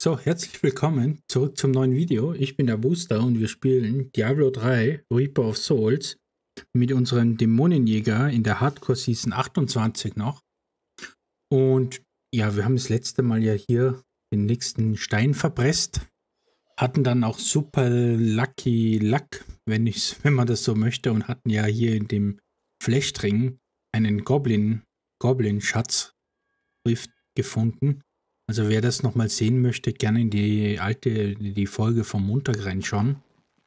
So, herzlich willkommen zurück zum neuen Video. Ich bin der Booster und wir spielen Diablo 3 Reaper of Souls mit unserem Dämonenjäger in der Hardcore Season 28 noch. Und ja, wir haben das letzte Mal ja hier den nächsten Stein verpresst. Hatten dann auch super Lucky Luck, wenn man das so möchte, und hatten ja hier in dem Flechtring einen Goblin-Schatz gefunden. Also wer das nochmal sehen möchte, gerne in die Folge vom Montag reinschauen.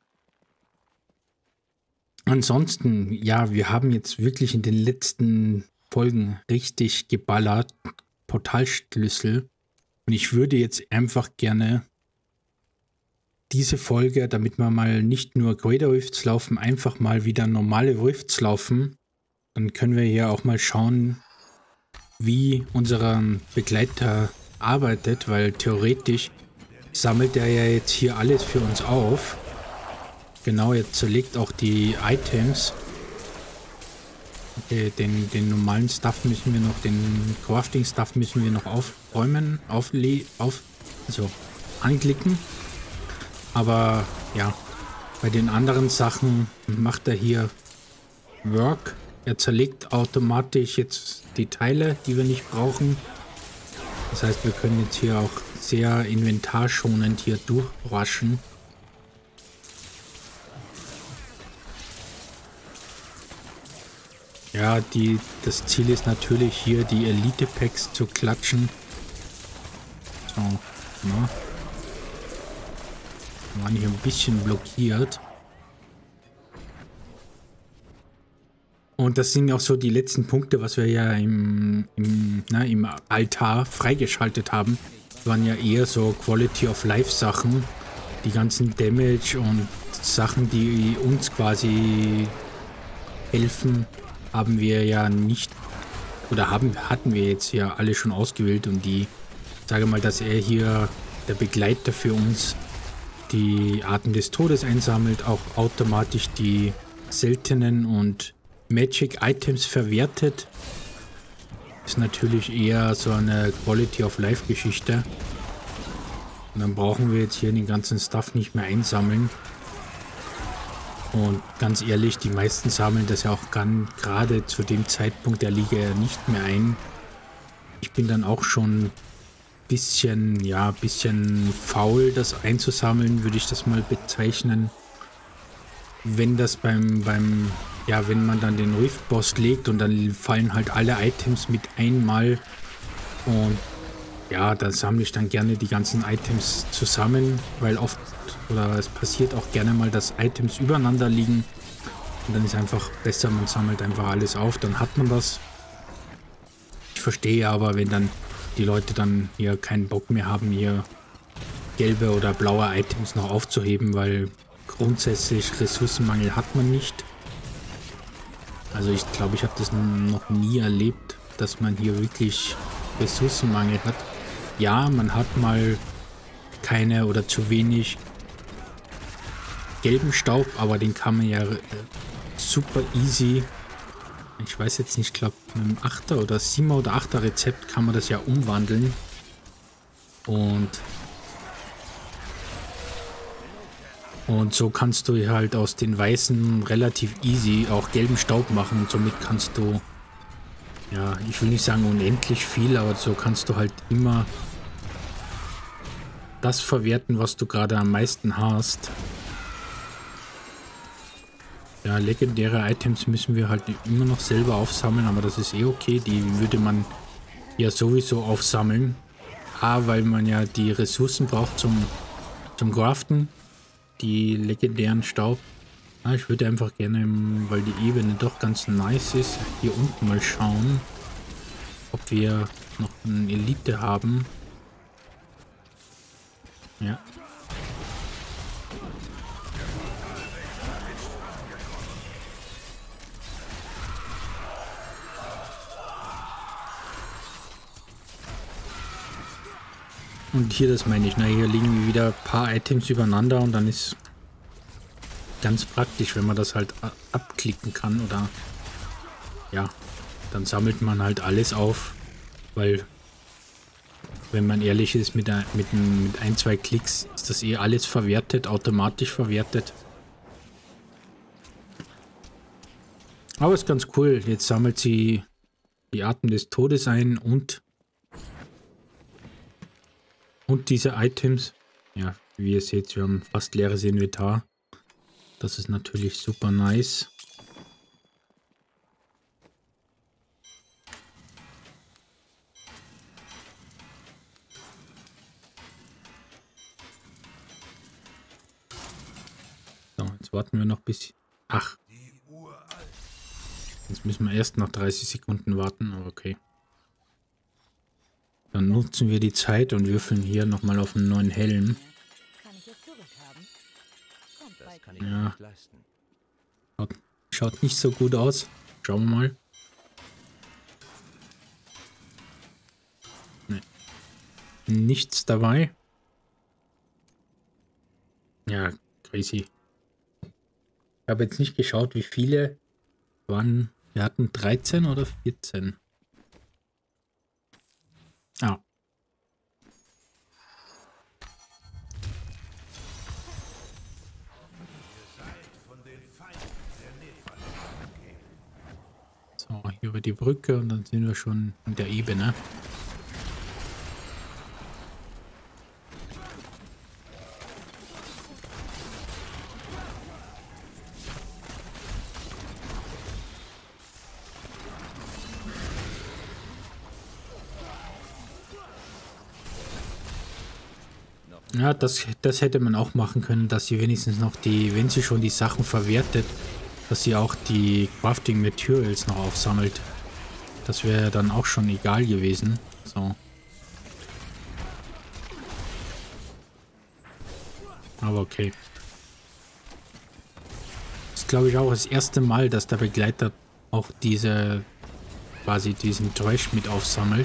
Ansonsten, ja, wir haben jetzt wirklich in den letzten Folgen richtig geballert. Portalschlüssel. Und ich würde jetzt einfach gerne diese Folge, damit wir mal nicht nur Greater Rifts laufen, einfach mal wieder normale Rifts laufen. Dann können wir hier auch mal schauen, wie unser Begleiter arbeitet, weil theoretisch sammelt er ja jetzt hier alles für uns auf. Genau, er zerlegt auch die Items. Okay, den normalen Stuff müssen wir noch, den Crafting Stuff müssen wir noch aufräumen, also anklicken. Aber ja, bei den anderen Sachen macht er hier Work. Er zerlegt automatisch jetzt die Teile, die wir nicht brauchen. Das heißt, wir können jetzt hier auch sehr inventarschonend hier durchwaschen. Ja, das Ziel ist natürlich hier die Elite-Packs zu klatschen. So, na. Wir waren hier ein bisschen blockiert. Und das sind auch so die letzten Punkte, was wir ja im Altar freigeschaltet haben. Das waren ja eher so Quality of Life Sachen. Die ganzen Damage und Sachen, die uns quasi helfen, haben wir ja nicht, oder hatten wir jetzt ja alle schon ausgewählt. Und ich sage mal, dass er hier, der Begleiter für uns, die Arten des Todes einsammelt, auch automatisch die seltenen und Magic Items verwertet, ist natürlich eher so eine Quality of Life Geschichte. Und dann brauchen wir jetzt hier den ganzen Stuff nicht mehr einsammeln. Und ganz ehrlich, die meisten sammeln das ja auch gerade zu dem Zeitpunkt der Liga ja nicht mehr ein. Ich bin dann auch schon bisschen faul, das einzusammeln, würde ich das mal bezeichnen. Wenn das wenn man dann den Rift-Boss legt und dann fallen halt alle Items mit einmal, und ja, da sammle ich dann gerne die ganzen Items zusammen, weil es passiert auch gerne mal, dass Items übereinander liegen, und dann ist einfach besser, man sammelt einfach alles auf, dann hat man das. Ich verstehe aber, wenn dann die Leute dann hier keinen Bock mehr haben, hier gelbe oder blaue Items noch aufzuheben, weil grundsätzlich Ressourcenmangel hat man nicht. Also ich glaube, ich habe das noch nie erlebt, dass man hier wirklich Ressourcenmangel hat. Ja, man hat mal keine oder zu wenig gelben Staub, aber den kann man ja super easy, ich weiß jetzt nicht, ich glaube mit einem 8er oder 7er oder 8er Rezept kann man das ja umwandeln. Und so kannst du halt aus den weißen relativ easy auch gelben Staub machen, und somit kannst du, ja, ich will nicht sagen unendlich viel, aber so kannst du halt immer das verwerten, was du gerade am meisten hast. Ja, legendäre Items müssen wir halt immer noch selber aufsammeln, aber das ist eh okay, die würde man ja sowieso aufsammeln. Weil man ja die Ressourcen braucht zum Craften. Die legendären Staub. Ich würde einfach gerne, weil die Ebene doch ganz nice ist, hier unten mal schauen, ob wir noch eine Elite haben. Ja. Und hier, das meine ich, hier liegen wieder ein paar Items übereinander, und dann ist ganz praktisch, wenn man das halt abklicken kann, oder ja, dann sammelt man halt alles auf, weil Wenn man ehrlich ist, mit ein, zwei Klicks ist das eh alles verwertet, automatisch verwertet. Aber ist ganz cool. Jetzt sammelt sie die Arten des Todes ein und diese Items. Ja, wie ihr seht, wir haben fast leeres Inventar. Das ist natürlich super nice. So, jetzt warten wir noch bis... Ach. Jetzt müssen wir erst noch 30 Sekunden warten, aber okay. Dann nutzen wir die Zeit und würfeln hier nochmal auf einen neuen Helm. Ja. Schaut nicht so gut aus. Schauen wir mal. Nee. Nichts dabei. Ja, crazy. Ich habe jetzt nicht geschaut, wie viele waren. Wir hatten 13 oder 14. Ah. So, hier über die Brücke und dann sind wir schon in der Ebene. Ja, das hätte man auch machen können, dass sie wenigstens noch die, wenn sie schon die Sachen verwertet, dass sie auch die Crafting Materials noch aufsammelt. Das wäre dann auch schon egal gewesen. So. Aber okay. Das ist, glaube ich, auch das erste Mal, dass der Begleiter auch quasi diesen Trash mit aufsammelt.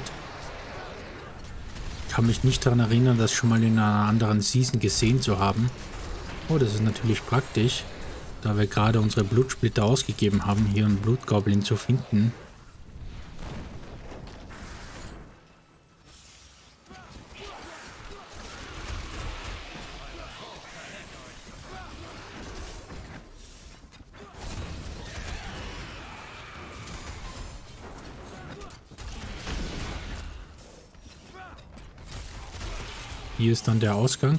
Ich kann mich nicht daran erinnern, das schon mal in einer anderen Season gesehen zu haben. Oh, das ist natürlich praktisch, da wir gerade unsere Blutsplitter ausgegeben haben, hier einen Blutgoblin zu finden. Hier ist dann der Ausgang.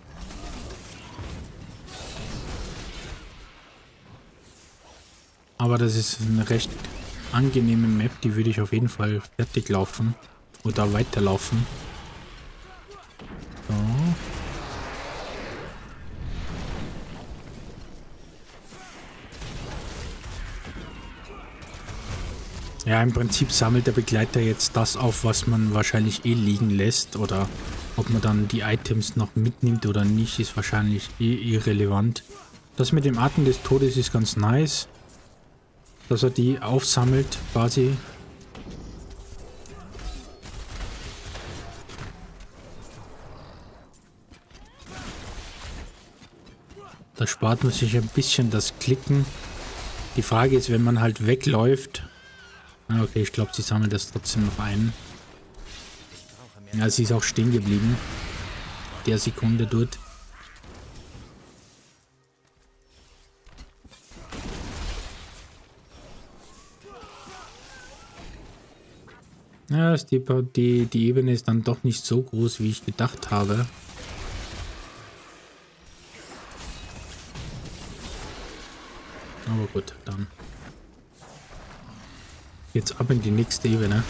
Aber das ist eine recht angenehme Map, die würde ich auf jeden Fall fertig laufen oder weiterlaufen. So. Ja, im Prinzip sammelt der Begleiter jetzt das auf, was man wahrscheinlich eh liegen lässt, oder ob man dann die Items noch mitnimmt oder nicht, ist wahrscheinlich eh irrelevant. Das mit dem Atem des Todes ist ganz nice, dass er die aufsammelt quasi. Da spart man sich ein bisschen das Klicken. Die Frage ist, wenn man halt wegläuft. Okay, ich glaube, sie sammelt das trotzdem noch ein. Ja, sie ist auch stehen geblieben. Der Sekunde dort. Ja, die Ebene ist dann doch nicht so groß, wie ich gedacht habe. Aber gut, dann jetzt ab in die nächste Ebene.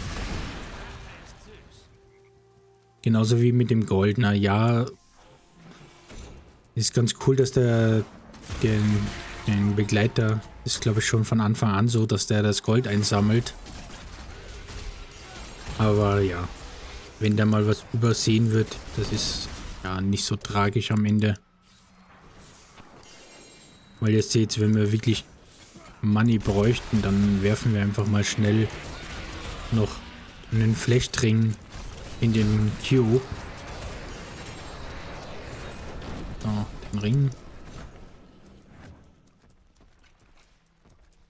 Genauso wie mit dem Goldner. Ja, ist ganz cool, dass den Begleiter, ist glaube ich schon von Anfang an so, dass der das Gold einsammelt. Aber ja, wenn da mal was übersehen wird, das ist ja nicht so tragisch am Ende. Weil ihr seht, wenn wir wirklich Money bräuchten, dann werfen wir einfach mal schnell noch einen Flechtring in den Cube. So, den Ring.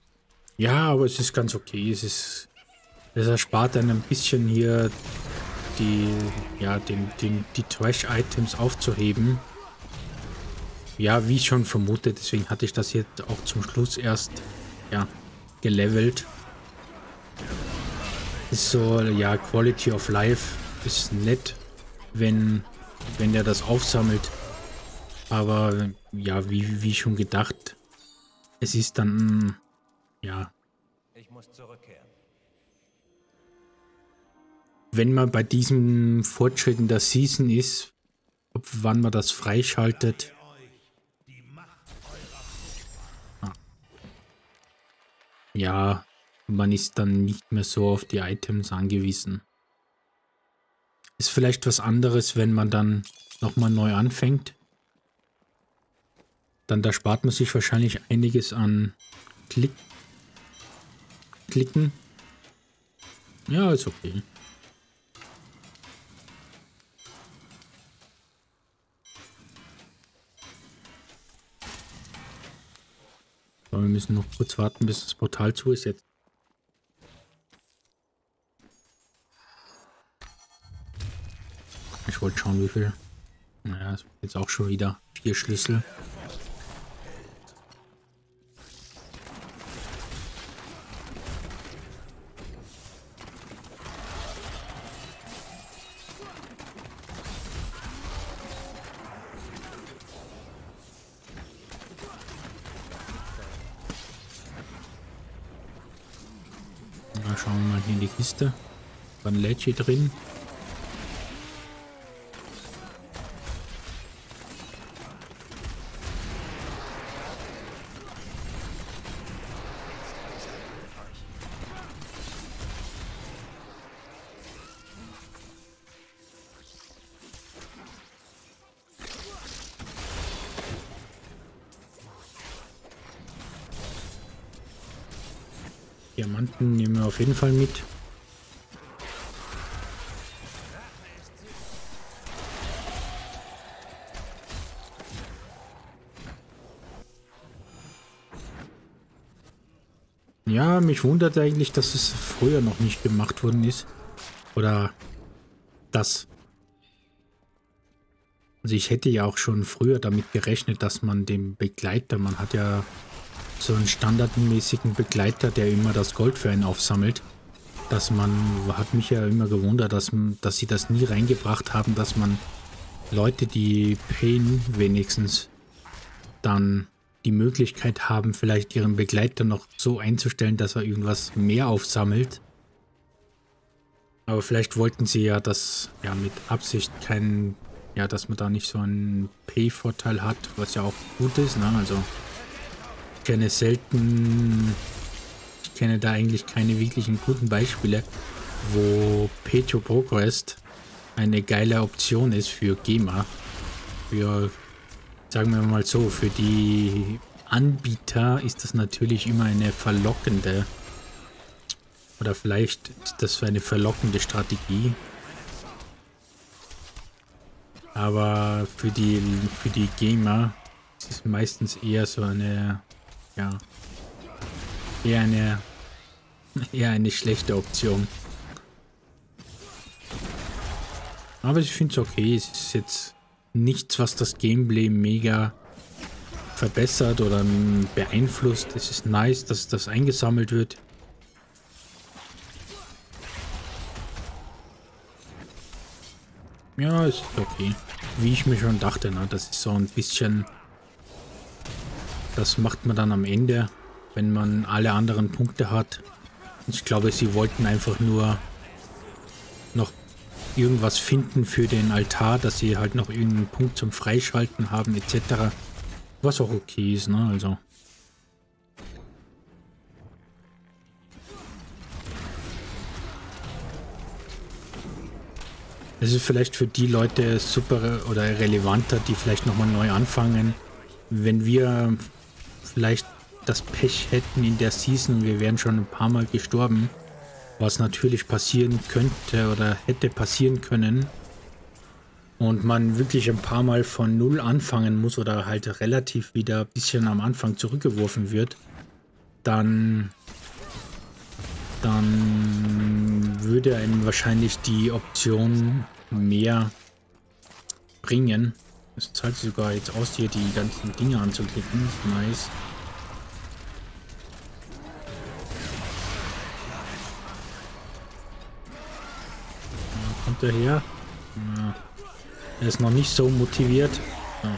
Ja, aber es ist ganz okay. Es erspart dann ein bisschen hier die Trash-Items aufzuheben. Ja, wie schon vermutet, deswegen hatte ich das jetzt auch zum Schluss erst, ja, gelevelt. Ist so, ja, Quality of Life ist nett, wenn der das aufsammelt. Aber, ja, wie schon gedacht, es ist dann, ja, Ich muss zurückkehren. wenn man bei diesem Fortschritt in der Season ist, ob wann man das freischaltet. Ja, man ist dann nicht mehr so auf die Items angewiesen. Ist vielleicht was anderes, wenn man dann nochmal neu anfängt. Dann da spart man sich wahrscheinlich einiges an Klicken. Ja, ist okay. Aber wir müssen noch kurz warten, bis das Portal zu ist jetzt. Ich wollte schauen, wie viel. Naja, es wird jetzt auch schon wieder 4 Schlüssel. Na, schauen wir mal hier in die Kiste. War ein Lädchen drin. Diamanten nehmen wir auf jeden Fall mit. Ja, mich wundert eigentlich, dass es früher noch nicht gemacht worden ist. Oder das. Also ich hätte ja auch schon früher damit gerechnet, dass man dem Begleiter, man hat ja so einen standardmäßigen Begleiter, der immer das Gold für einen aufsammelt, hat mich ja immer gewundert, dass sie das nie reingebracht haben, dass man Leute, die Pain wenigstens dann die Möglichkeit haben, vielleicht ihren Begleiter noch so einzustellen, dass er irgendwas mehr aufsammelt. Aber vielleicht wollten sie ja das ja mit Absicht dass man da nicht so einen Pay-Vorteil hat, was ja auch gut ist, ne? Also ich kenne da eigentlich keine wirklichen guten Beispiele, wo Pay to Progress eine geile Option ist für GEMA. Sagen wir mal so, für die Anbieter ist das natürlich immer eine verlockende, oder vielleicht ist das eine verlockende Strategie. Aber für die Gamer ist es meistens eher so eine, ja, eher eine schlechte Option. Aber ich finde es okay, es ist jetzt nichts, was das Gameplay mega verbessert oder beeinflusst. Es ist nice, dass das eingesammelt wird. Ja, ist okay. Wie ich mir schon dachte, ne? Das ist so ein bisschen... Das macht man dann am Ende, wenn man alle anderen Punkte hat. Ich glaube, sie wollten einfach nur noch irgendwas finden für den Altar, dass sie halt noch irgendeinen Punkt zum Freischalten haben, etc. Was auch okay ist, ne? Also... Es ist vielleicht für die Leute super oder relevanter, die vielleicht nochmal neu anfangen. Wenn wir vielleicht das Pech hätten in der Season und wir wären schon ein paar Mal gestorben, was natürlich passieren könnte oder hätte passieren können, und man wirklich ein paar Mal von Null anfangen muss oder halt relativ wieder ein bisschen am Anfang zurückgeworfen wird, dann würde einem wahrscheinlich die Option mehr bringen. Es zahlt sich sogar jetzt aus, hier die ganzen Dinge anzuklicken. Nice. Ja, kommt er her? Ja. Er ist noch nicht so motiviert. Ja.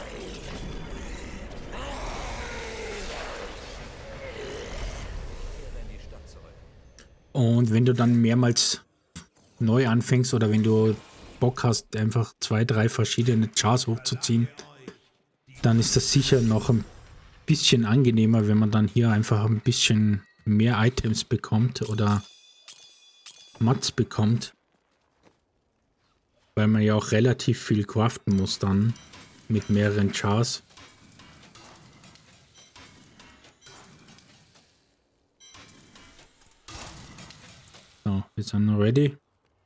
Und wenn du dann mehrmals neu anfängst oder wenn du Bock hast, einfach 2, 3 verschiedene Chars hochzuziehen, dann ist das sicher noch ein bisschen angenehmer, wenn man dann hier einfach ein bisschen mehr Items bekommt oder Mats bekommt. Weil man ja auch relativ viel craften muss dann mit mehreren Chars. So, wir sind ready.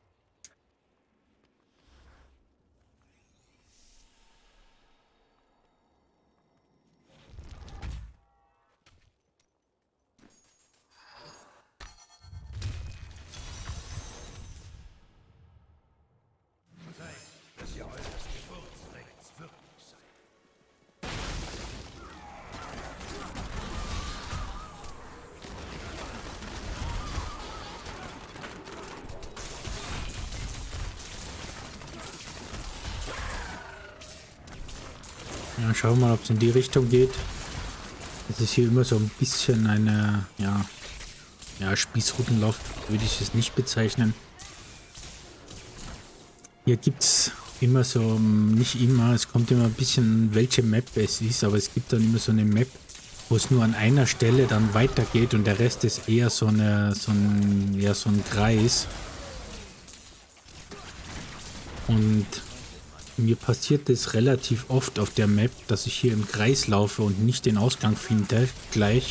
Ja, schauen wir mal, ob es in die Richtung geht. Es ist hier immer so ein bisschen eine, ja, Spießrutenlauf, würde ich es nicht bezeichnen. Hier gibt es immer so, nicht immer, es kommt immer ein bisschen, welche Map es ist, aber es gibt dann immer so eine Map, wo es nur an einer Stelle dann weitergeht und der Rest ist eher so ein Kreis. Und mir passiert es relativ oft auf der Map, dass ich hier im Kreis laufe und nicht den Ausgang finde gleich.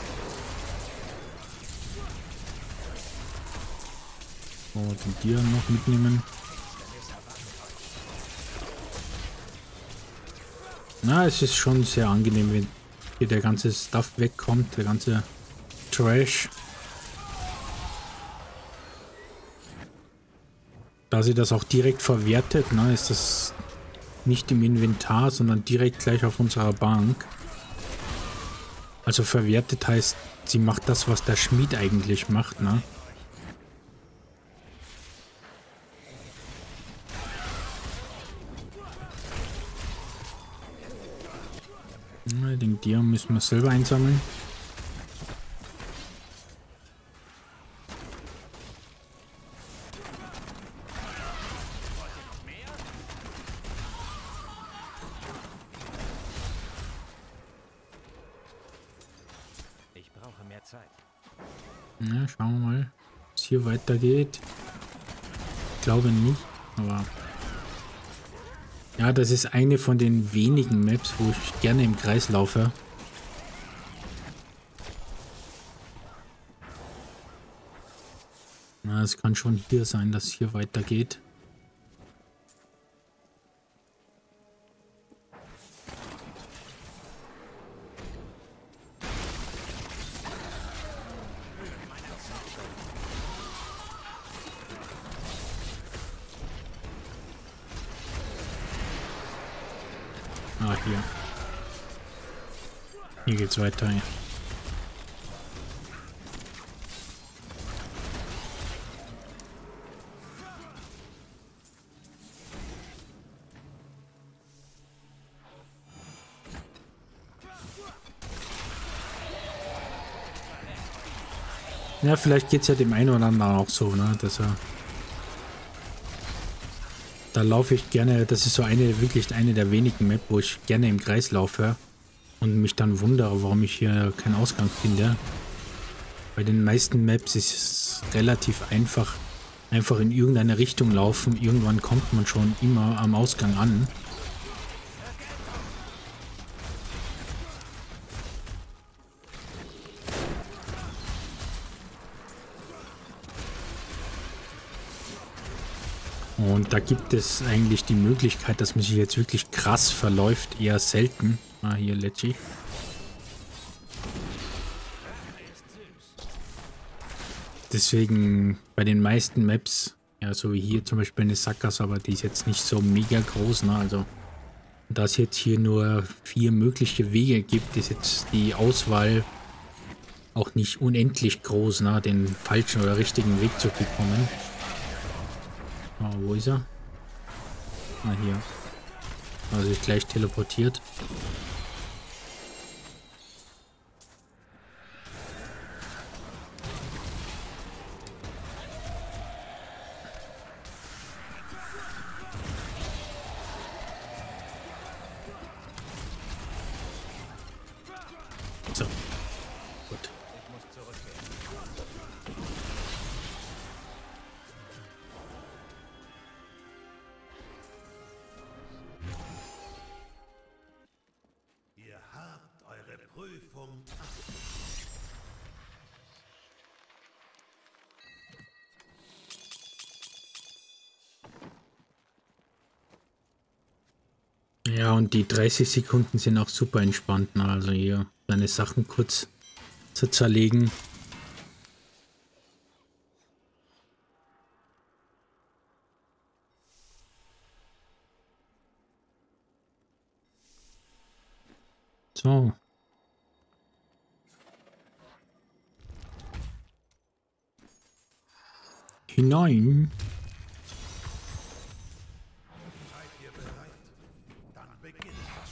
So, den Tier noch mitnehmen. Na, es ist schon sehr angenehm, wenn hier der ganze Stuff wegkommt, der ganze Trash. Da sie das auch direkt verwertet, ne, ist das nicht im Inventar, sondern direkt gleich auf unserer Bank. Also verwertet heißt, sie macht das, was der Schmied eigentlich macht, ne? Den Tier müssen wir selber einsammeln. Ich brauche mehr Zeit. Ja, schauen wir mal, ob es hier weitergeht. Ich glaube nicht, aber ja, das ist eine von den wenigen Maps, wo ich gerne im Kreis laufe. Na, es kann schon hier sein, dass es hier weitergeht. Ah, hier. Hier geht's weiter. Ja. Ja, vielleicht geht es ja dem einen oder anderen auch so, ne, dass er... Da laufe ich gerne, das ist so wirklich eine der wenigen Maps, wo ich gerne im Kreis laufe und mich dann wundere, warum ich hier keinen Ausgang finde. Bei den meisten Maps ist es relativ einfach in irgendeine Richtung laufen. Irgendwann kommt man schon immer am Ausgang an. Und da gibt es eigentlich die Möglichkeit, dass man sich jetzt wirklich krass verläuft, eher selten. Ah, hier Lecci. deswegen bei den meisten Maps, ja, so wie hier zum Beispiel eine Sackgasse, aber die ist jetzt nicht so mega groß, ne? Also, da es jetzt hier nur 4 mögliche Wege gibt, ist jetzt die Auswahl auch nicht unendlich groß, ne? Den falschen oder richtigen Weg zu bekommen. Oh, wo ist er? Ah, hier. Also ist gleich teleportiert. So. Gut. Ich muss zurückgehen. Ihr habt eure Prüfung. Ja, und die 30 Sekunden sind auch super entspannt, ne? Also hier seine Sachen kurz zu zerlegen. So. Hinein. Seid ihr bereit? Dann beginnt.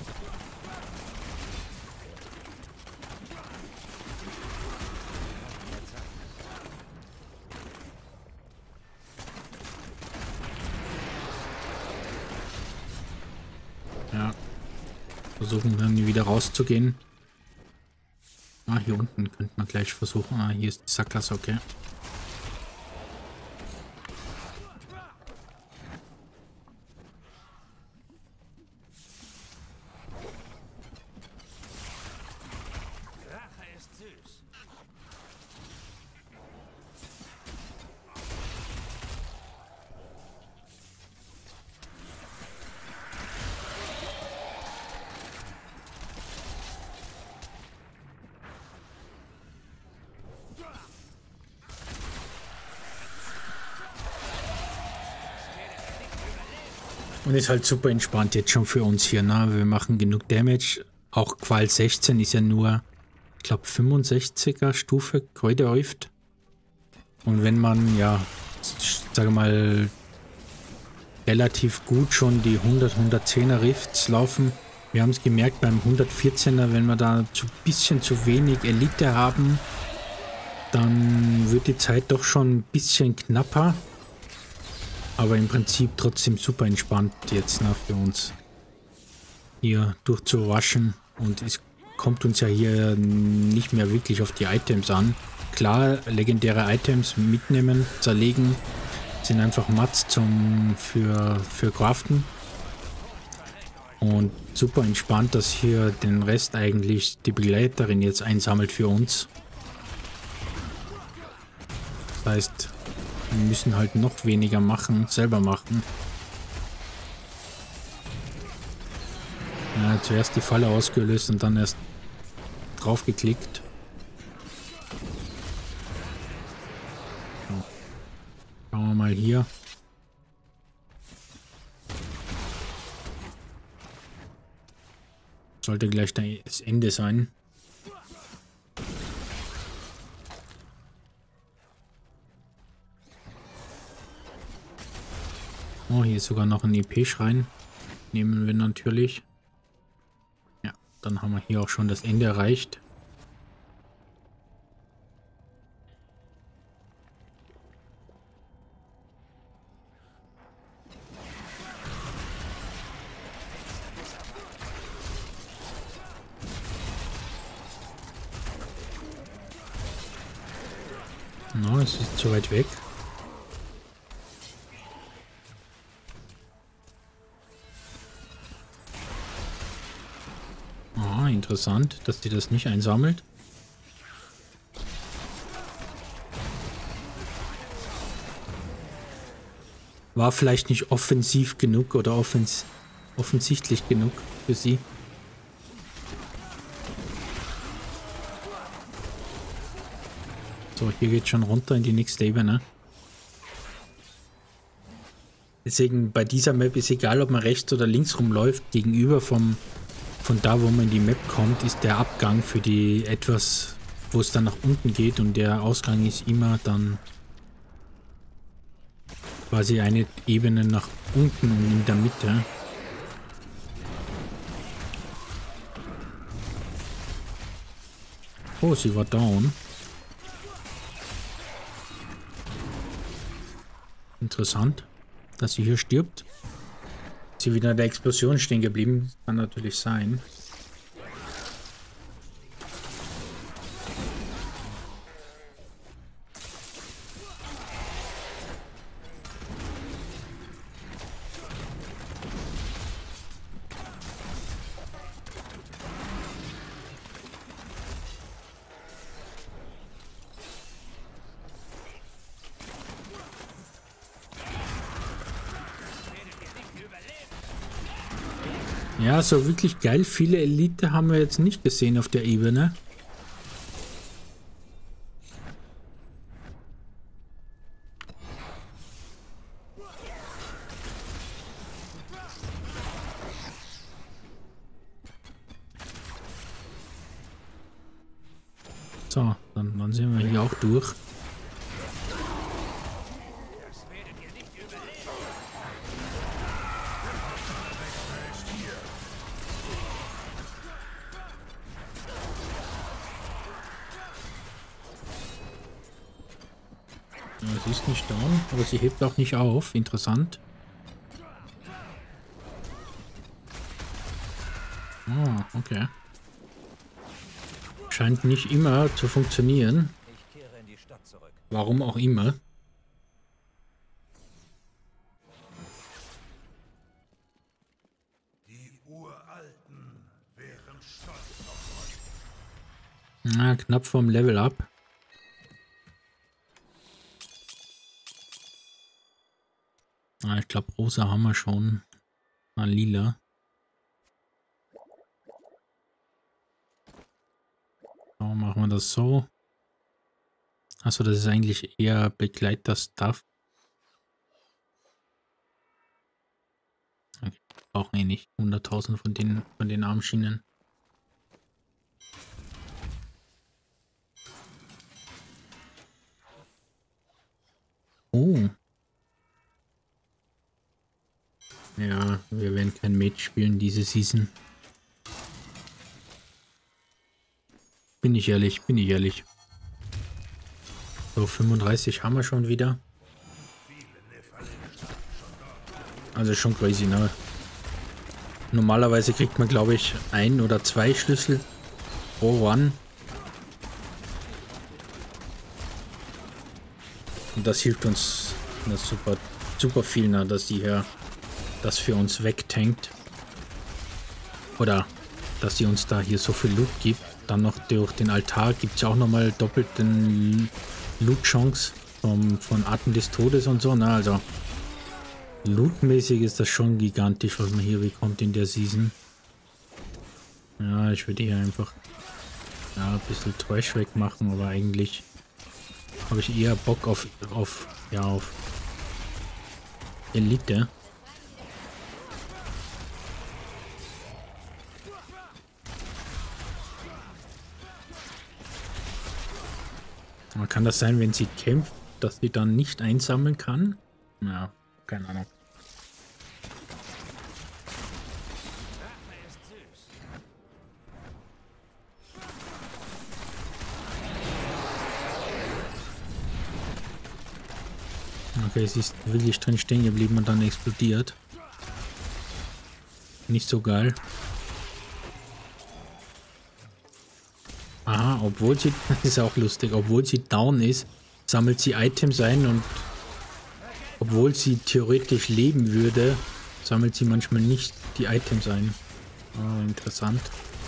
Ja. Versuchen dann wieder rauszugehen. Ah, hier unten könnte man gleich versuchen. Ah, hier ist die Sackgasse, okay. Rache ist süß. Und ist halt super entspannt jetzt schon für uns hier, ne? Wir machen genug Damage. Auch Qual 16 ist ja nur, ich glaube, 65er Stufe Kräuterrift. Und wenn man, ja, sage mal, relativ gut schon die 110er Rifts laufen. Wir haben es gemerkt beim 114er, wenn wir da ein bisschen zu wenig Elite haben, dann wird die Zeit doch schon ein bisschen knapper. Aber im Prinzip trotzdem super entspannt jetzt, ne, für uns hier durchzuwaschen. Und es kommt uns ja hier nicht mehr wirklich auf die Items an. Klar, legendäre Items mitnehmen, zerlegen, sind einfach Mats für Craften. Und super entspannt, dass hier den Rest eigentlich die Begleiterin jetzt einsammelt für uns. Das heißt, wir müssen halt noch weniger machen, selber machen. Ja, zuerst die Falle ausgelöst und dann erst drauf geklickt. So. Schauen wir mal hier. Sollte gleich das Ende sein. Oh, hier ist sogar noch ein EP-Schrein. Nehmen wir natürlich. Ja, dann haben wir hier auch schon das Ende erreicht. No, es ist zu weit weg. Ah, interessant, dass die das nicht einsammelt. War vielleicht nicht offensiv genug oder offensichtlich genug für sie. So, So, hier geht schon runter in die nächste Ebene. Deswegen bei dieser Map ist egal, ob man rechts oder links rumläuft. Gegenüber von da, wo man in die Map kommt, ist der Abgang für die etwas, wo es dann nach unten geht. Und der Ausgang ist immer dann quasi eine Ebene nach unten und in der Mitte. Oh, sie war down. Interessant, dass sie hier stirbt. Ist sie wieder in der Explosion stehen geblieben? Kann natürlich sein. Ja, so wirklich geil viele Elite haben wir jetzt nicht gesehen auf der Ebene. So, dann sind wir hier auch durch. Sie ist nicht down, aber sie hebt auch nicht auf. Interessant. Ah, okay. Scheint nicht immer zu funktionieren. Ich kehre in die Stadt zurück. Warum auch immer. Die Uralten wären stolz auf euch. Na, knapp vom Level up. Ah, ich glaube, rosa haben wir schon. Ah, lila. So, machen wir das so. Achso, das ist eigentlich eher Begleiter-Stuff. Okay, brauchen wir nicht. 100.000 von den Armschienen. Oh. Ja, wir werden kein Mage spielen diese Season. Bin ich ehrlich, bin ich ehrlich. So, 35 haben wir schon wieder. Also schon crazy, ne? Normalerweise kriegt man, glaube ich, 1 oder 2 Schlüssel pro One. Und das hilft uns super viel, ne? Dass die hier das für uns wegtankt. Oder dass sie uns da hier so viel Loot gibt. Dann noch durch den Altar gibt es auch nochmal doppelten Loot-Chance von Arten des Todes und so. Ne? Also lootmäßig ist das schon gigantisch, was man hier bekommt in der Season. Ja, ich würde hier einfach ein bisschen Trash wegmachen, aber eigentlich habe ich eher Bock auf Elite. Kann das sein, wenn sie kämpft, dass sie dann nicht einsammeln kann? Ja, keine Ahnung. Okay, sie ist wirklich drin stehen geblieben und dann explodiert. Nicht so geil. Aha, obwohl sie, das ist auch lustig, obwohl sie down ist, sammelt sie Items ein und obwohl sie theoretisch leben würde, sammelt sie manchmal nicht die Items ein. Oh, interessant.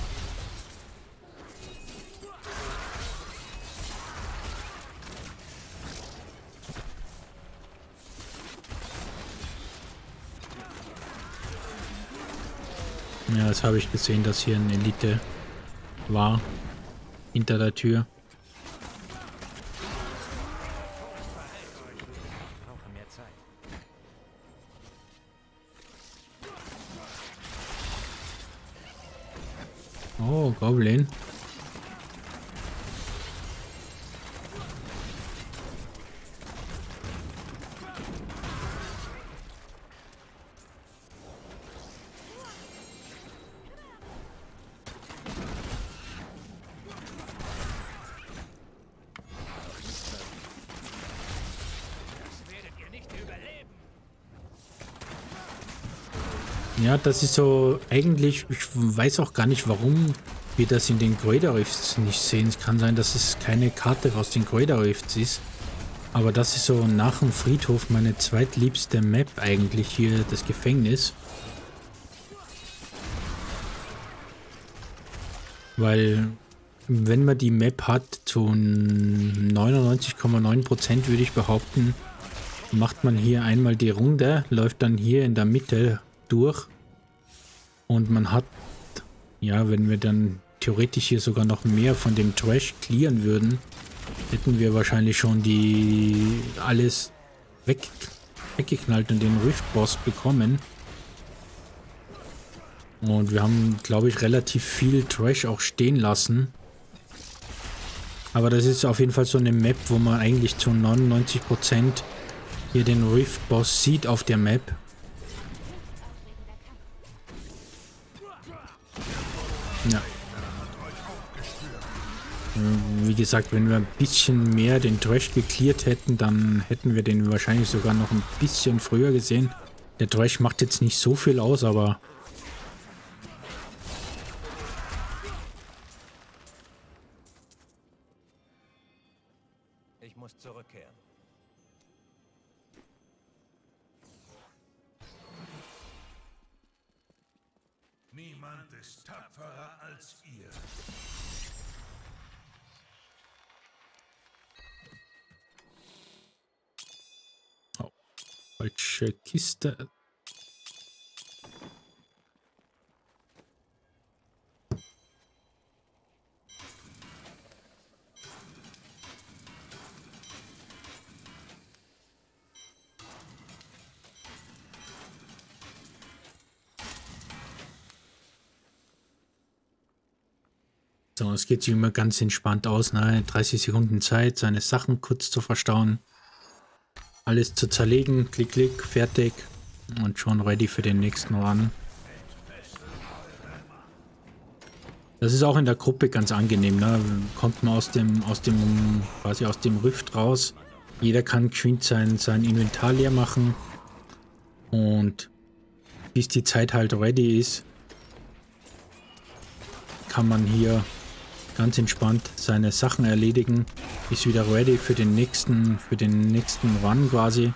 Ja, das habe ich gesehen, dass hier eine Elite war. Hinter der Tür. Oh, Goblin. Ja, das ist so, eigentlich, ich weiß auch gar nicht, warum wir das in den Greater Rifts nicht sehen. Es kann sein, dass es keine Karte aus den Greater Rifts ist. Aber das ist so nach dem Friedhof meine zweitliebste Map eigentlich hier, das Gefängnis. Weil, wenn man die Map hat, zu 99,9% würde ich behaupten, macht man hier einmal die Runde, läuft dann hier in der Mitte durch und man hat, ja, wenn wir dann theoretisch hier sogar noch mehr von dem Trash clearen würden, hätten wir wahrscheinlich schon die alles weggeknallt und den Rift-Boss bekommen. Und wir haben, glaube ich, relativ viel Trash auch stehen lassen. Aber das ist auf jeden Fall so eine Map, wo man eigentlich zu 99% hier den Rift-Boss sieht auf der Map. Ja. Wie gesagt, wenn wir ein bisschen mehr den Trash geklärt hätten, dann hätten wir den wahrscheinlich sogar noch ein bisschen früher gesehen. Der Trash macht jetzt nicht so viel aus, aber... Ich muss zurückkehren. Niemand ist tapferer als ihr. Oh, falsche Kiste. So, es geht sich immer ganz entspannt aus, ne? 30 Sekunden Zeit, seine Sachen kurz zu verstauen. Alles zu zerlegen, klick, klick, fertig. Und schon ready für den nächsten Run. Das ist auch in der Gruppe ganz angenehm, ne? Kommt man quasi aus dem Rift raus. Jeder kann geschwind sein Inventar leer machen. Und bis die Zeit halt ready ist, kann man hier ganz entspannt seine Sachen erledigen. Ist wieder ready für den nächsten Run quasi.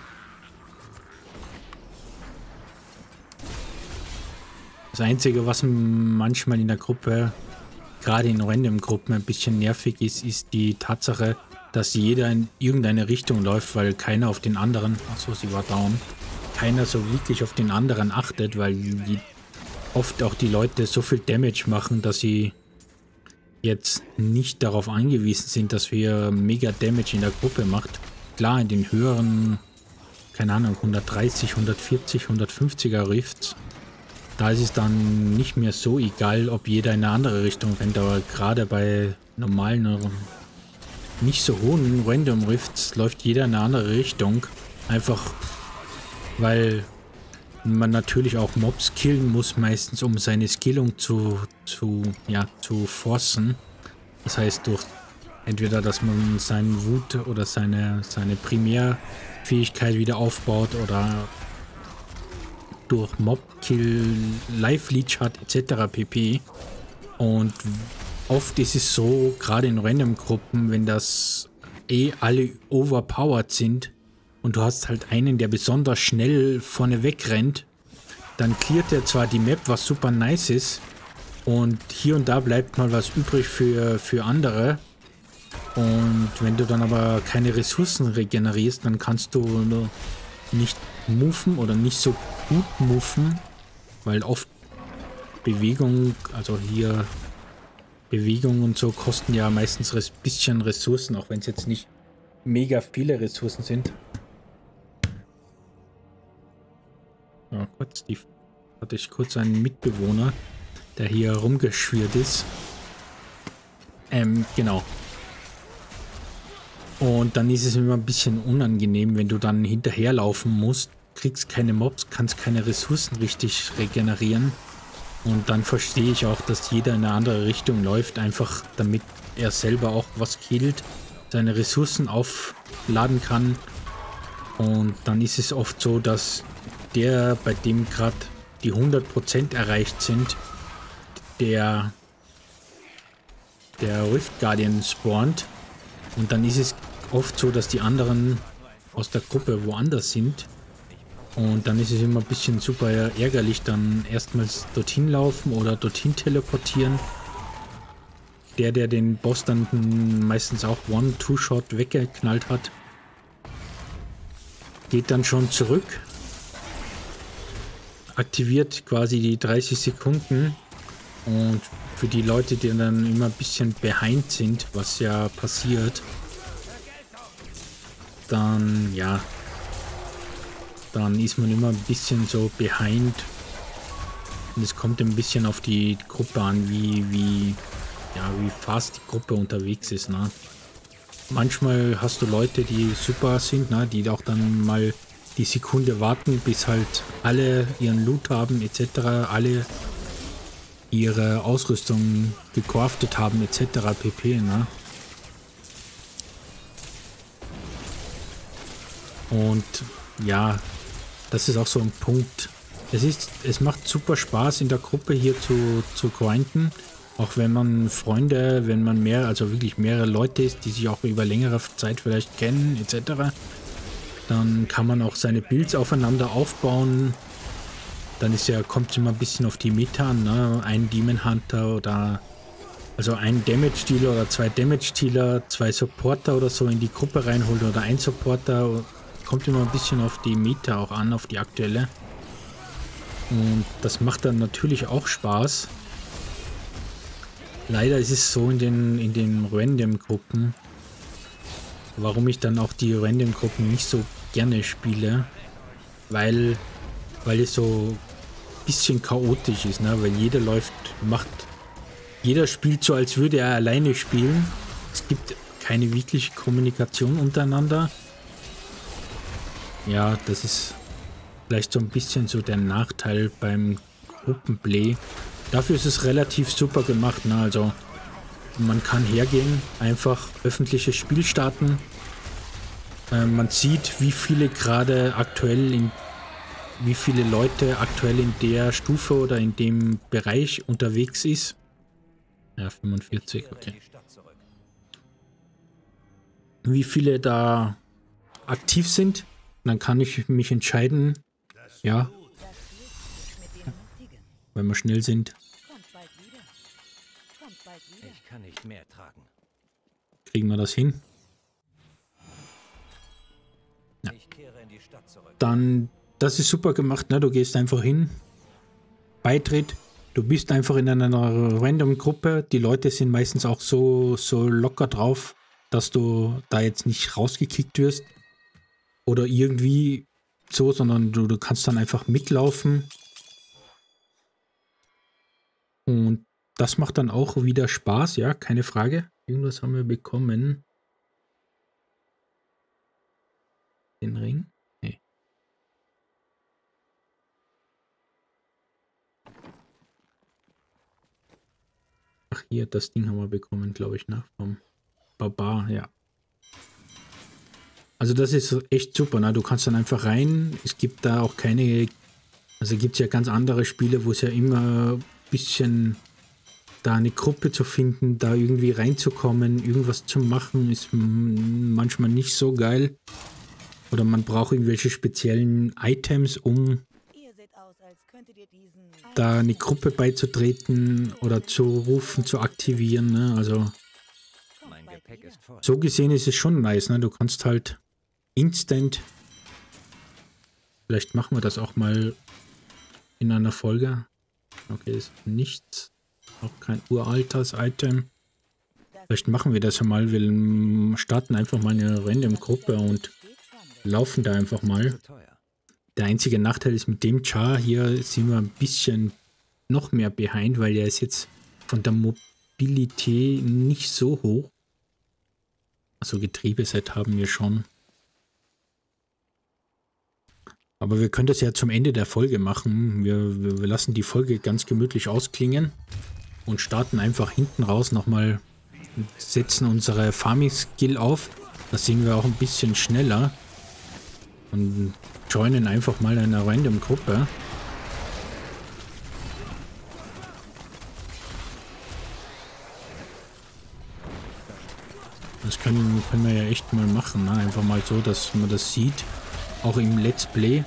Das Einzige, was manchmal in der Gruppe, gerade in Random-Gruppen, ein bisschen nervig ist, ist die Tatsache, dass jeder in irgendeine Richtung läuft, weil keiner auf den anderen, achso, sie war down, keiner so wirklich auf den anderen achtet, weil oft auch die Leute so viel Damage machen, dass sie jetzt nicht darauf angewiesen sind, dass wir mega Damage in der Gruppe macht. Klar, in den höheren, keine Ahnung, 130, 140, 150er Rifts, da ist es dann nicht mehr so egal, ob jeder in eine andere Richtung rennt, aber gerade bei normalen, nicht so hohen Random Rifts läuft jeder in eine andere Richtung. Einfach, weil man natürlich auch Mobs killen muss, meistens um seine Skillung zu forcen. Das heißt, durch entweder, dass man seinen Wut oder seine Primärfähigkeit wieder aufbaut oder durch Mob-Kill, Life-Leech hat etc. pp. Und oft ist es so, gerade in Random-Gruppen, wenn das alle overpowered sind, und du hast halt einen, der besonders schnell vorne wegrennt, dann cleart er zwar die Map, was super nice ist, und hier und da bleibt mal was übrig für andere. Und wenn du dann aber keine Ressourcen regenerierst, dann kannst du nicht moven oder nicht so gut moven, weil oft Bewegung, also hier Bewegung und so, kosten ja meistens ein bisschen Ressourcen, auch wenn es jetzt nicht mega viele Ressourcen sind. Ja, hatte ich kurz einen Mitbewohner, der hier rumgeschwirrt ist. Genau. Und dann ist es immer ein bisschen unangenehm, wenn du dann hinterherlaufen musst, kriegst keine Mobs, kannst keine Ressourcen richtig regenerieren. Und dann verstehe ich auch, dass jeder in eine andere Richtung läuft, einfach damit er selber auch was killt, seine Ressourcen aufladen kann. Und dann ist es oft so, dass der, bei dem gerade die 100% erreicht sind, der Rift Guardian spawnt. Und dann ist es oft so, dass die anderen aus der Gruppe woanders sind. Und dann ist es immer ein bisschen super ärgerlich, dann erstmals dorthin laufen oder dorthin teleportieren. Der den Boss dann meistens auch One-Two-Shot weggeknallt hat, geht dann schon zurück, aktiviert quasi die 30 Sekunden. Und für die Leute, die dann immer ein bisschen behind sind, was ja passiert, dann, ja, dann ist man immer ein bisschen so behind. Und es kommt ein bisschen auf die Gruppe an, wie fast die Gruppe unterwegs ist. Ne? Manchmal hast du Leute, die super sind, ne? Die auch dann mal die Sekunde warten, bis halt alle ihren Loot haben, etc., alle ihre Ausrüstung gecraftet haben, etc. pp. Ne? Und ja, das ist auch so ein Punkt. Es macht super Spaß in der Gruppe hier zu grinden. Auch wenn man also wirklich mehrere Leute ist, die sich auch über längere Zeit vielleicht kennen, etc. Dann kann man auch seine Builds aufeinander aufbauen. Dann kommt es immer ein bisschen auf die Meta an, ne? Ein Demon Hunter oder also ein Damage Dealer oder zwei Damage Dealer, zwei Supporter oder so in die Gruppe reinholen oder ein Supporter. Kommt immer ein bisschen auf die Meta auch an, auf die aktuelle. Und das macht dann natürlich auch Spaß. Leider ist es so in den Random-Gruppen, warum ich dann auch die Random-Gruppen nicht so gerne spiele, weil es so ein bisschen chaotisch ist, ne? Weil jeder spielt so, als würde er alleine spielen. Es gibt keine wirkliche Kommunikation untereinander. Ja, das ist vielleicht so ein bisschen so der Nachteil beim Gruppenplay. Dafür ist es relativ super gemacht, ne? Also man kann hergehen, einfach öffentliches Spiel starten. Man sieht, wie viele Leute aktuell in der Stufe oder in dem Bereich unterwegs ist. Ja, 45, okay. Wie viele da aktiv sind. Dann kann ich mich entscheiden, ja, wenn wir schnell sind. Ich kann nicht mehr tragen. Kriegen wir das hin? Ja. Ich kehre in die Stadt zurück. Dann, das ist super gemacht, ne? Du gehst einfach hin, Beitritt, du bist einfach in einer random Gruppe. Die Leute sind meistens auch so locker drauf, dass du da jetzt nicht rausgekickt wirst oder irgendwie so, sondern du kannst dann einfach mitlaufen. Und das macht dann auch wieder Spaß, ja, keine Frage. Irgendwas haben wir bekommen. Den Ring? Nee. Ach, hier, das Ding haben wir bekommen, glaube ich, ne? Vom Barbar, ja. Also das ist echt super, ne? Du kannst dann einfach rein. Es gibt da auch keine... Also gibt es ja ganz andere Spiele, wo es ja immer ein bisschen... Da eine Gruppe zu finden, da irgendwie reinzukommen, irgendwas zu machen, ist manchmal nicht so geil. Oder man braucht irgendwelche speziellen Items, um da eine Gruppe beizutreten oder zu rufen, zu aktivieren. Ne? Also so gesehen ist es schon nice. Ne? Du kannst halt instant, vielleicht machen wir das auch mal in einer Folge. Okay, ist nichts. Auch kein uraltes Item. Vielleicht machen wir das ja mal. Wir starten einfach mal eine random Gruppe und laufen da einfach mal. Der einzige Nachteil ist mit dem Char hier sind wir ein bisschen noch mehr behind, weil der ist jetzt von der Mobilität nicht so hoch. Also Getriebeset haben wir schon. Aber wir können das ja zum Ende der Folge machen. Wir lassen die Folge ganz gemütlich ausklingen und starten einfach hinten raus nochmal, setzen unsere Farming-Skill auf. Das sehen wir auch ein bisschen schneller. Und joinen einfach mal eine random Gruppe. Das können wir ja echt mal machen, ne? Einfach mal so, dass man das sieht. Auch im Let's Play.